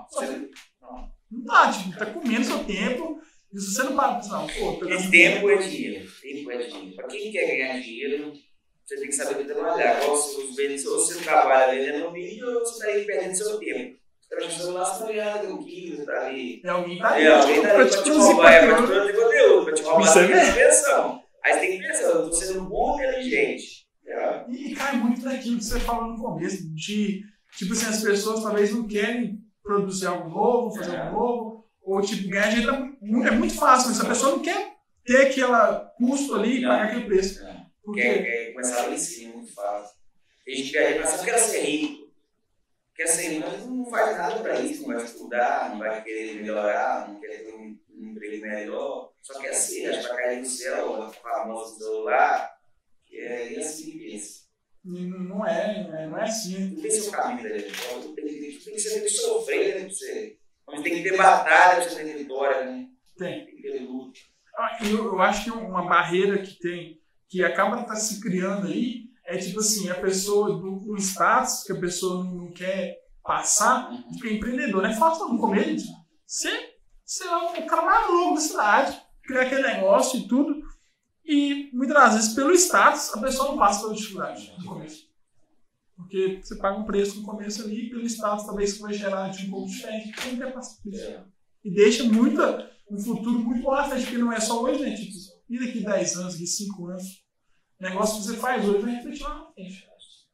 Não tá, tipo, tá comendo seu tempo. E se você não para, não, pô, esse tempo é dinheiro. Para quem quer ganhar dinheiro, você tem que saber trabalhar. Ou você trabalha vendendo vídeo, ou você está aí perdendo seu tempo. Você está no celular, você está ganhando um quilo, você está ali. Alguém tá ali para te roubar, para te roubar a atenção. Aí você tem que pensar, eu tô sendo bom e inteligente. E cai muito naquilo que você falou no começo, de, tipo assim, as pessoas talvez não querem produzir algo novo, fazer algo novo, ou tipo, ganhar dinheiro é muito fácil, mas a pessoa não quer ter aquele custo ali e pagar aquele preço. Quer começar lá em cima, muito fácil. A gente quer ser rico. Quer ser rico, mas não faz nada para isso, não vai estudar, não vai querer melhorar, não quer ter um emprego melhor. Só quer ser, acho que vai cair no céu, famoso do celular, que é assim que pensa. Não é assim. Não tem seu caminho dele, tem que ser sofrer, né? Você tem que ter batalha pra você ter vitória, né? Tem que ter luta. Eu acho que uma barreira que tem, que acaba se criando aí, é tipo assim, a pessoa do status que a pessoa não quer passar, porque é empreendedor, não é fácil no começo. Você é o cara mais louco da cidade, criar aquele negócio e tudo. E muitas das vezes, pelo status, a pessoa não passa pela dificuldade no começo. Porque você paga um preço no começo ali, e pelo status talvez que vai gerar de um pouco diferente, você não quer passar por isso. E deixa um futuro muito lá, porque não é só hoje, né? Tipo, e daqui 10 anos, daqui 5 anos, o negócio que você faz hoje vai refletir lá na frente.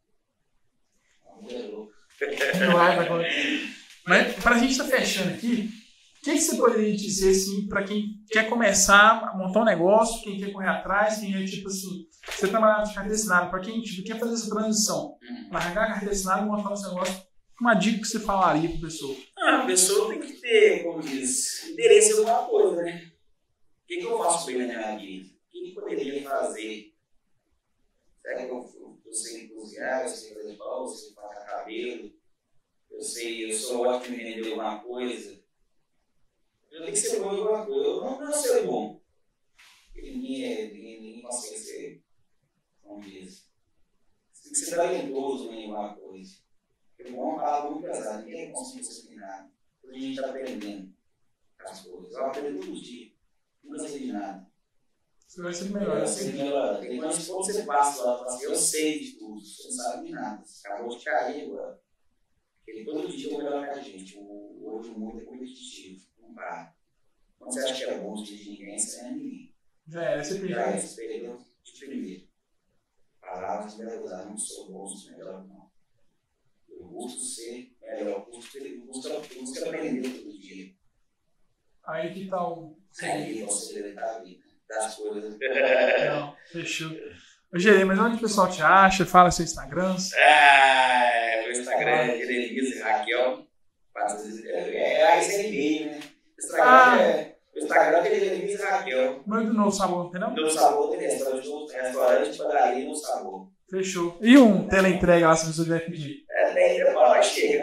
Mas para a gente estar fechando aqui, o que você poderia dizer assim, para quem quer começar a montar um negócio, quem quer correr atrás, quem é tipo assim, você trabalha de carteira assinada, para quem tipo, quer fazer essa transição, largar a carteira assinada e montar esse negócio, uma dica que você falaria para a pessoa? A pessoa tem que ter, como diz, interesse em alguma coisa, né? O que eu faço bem na minha vida? O que eu poderia fazer? Será que eu sei cozinhar, eu sei fazer pão, eu sei fazer cabelo, eu sou ótimo em vender alguma coisa? Eu tenho que ser bom em alguma coisa. Eu não sei bom. Porque ninguém consegue ser, como diz. Você tem que ser talentoso em alguma coisa. Porque bom é uma palavra muito pesada. Ninguém consegue ser nada. Toda a gente está aprendendo as coisas. Eu aprendo todo dia. Nunca sei de nada. Você vai ser melhor. Quando você passa lá e fala assim, eu sei de tudo. Você não sabe de nada. Você acabou de cair agora. Porque todo dia eu melhor que a gente. Hoje o mundo é competitivo. Quando você acha que é bom de ninguém, você não é ninguém. Você perdeu de primeiro. Palavras para usar, não sou bom, sou melhor, não. Eu busco ser melhor, busco aprender todo dia. Aí que tá Aí o segredo da vida, das coisas. Não, fechou. Ô, Gerê, mas onde o pessoal te acha? Fala seu Instagram. Meu Instagram é Jeremias Raquel. Esse é e-mail, né? O Instagram é Jeremias Raquel. Mas do Novo Sabor, entendeu? Novo Sabor tem restaurante, padaria Novo Sabor. Fechou. E um teleentrega lá, se você quiser pedir? Tem demora, chega.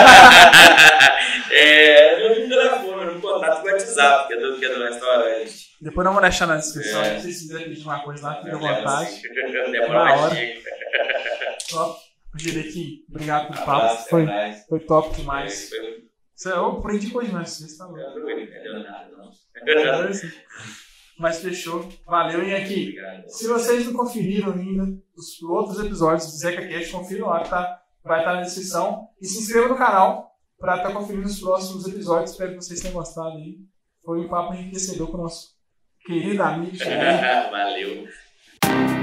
No telefone, no contato com o WhatsApp, que é do restaurante. Depois nós vamos deixar na descrição. Se vocês quiserem pedir uma coisa lá, fica à vontade. Demora, hora. Top. Gerê aqui, obrigado pelo papo. Foi top demais. Eu aprendi coisa, mas você está louco. Mas fechou. Valeu. E aqui, Obrigado. se vocês não conferiram ainda os outros episódios do Zeca Cast, confiram lá, tá? Vai estar na descrição. E se inscreva no canal para estar conferindo os próximos episódios. Espero que vocês tenham gostado aí. Foi um papo enriquecedor com o nosso querido amigo. Valeu.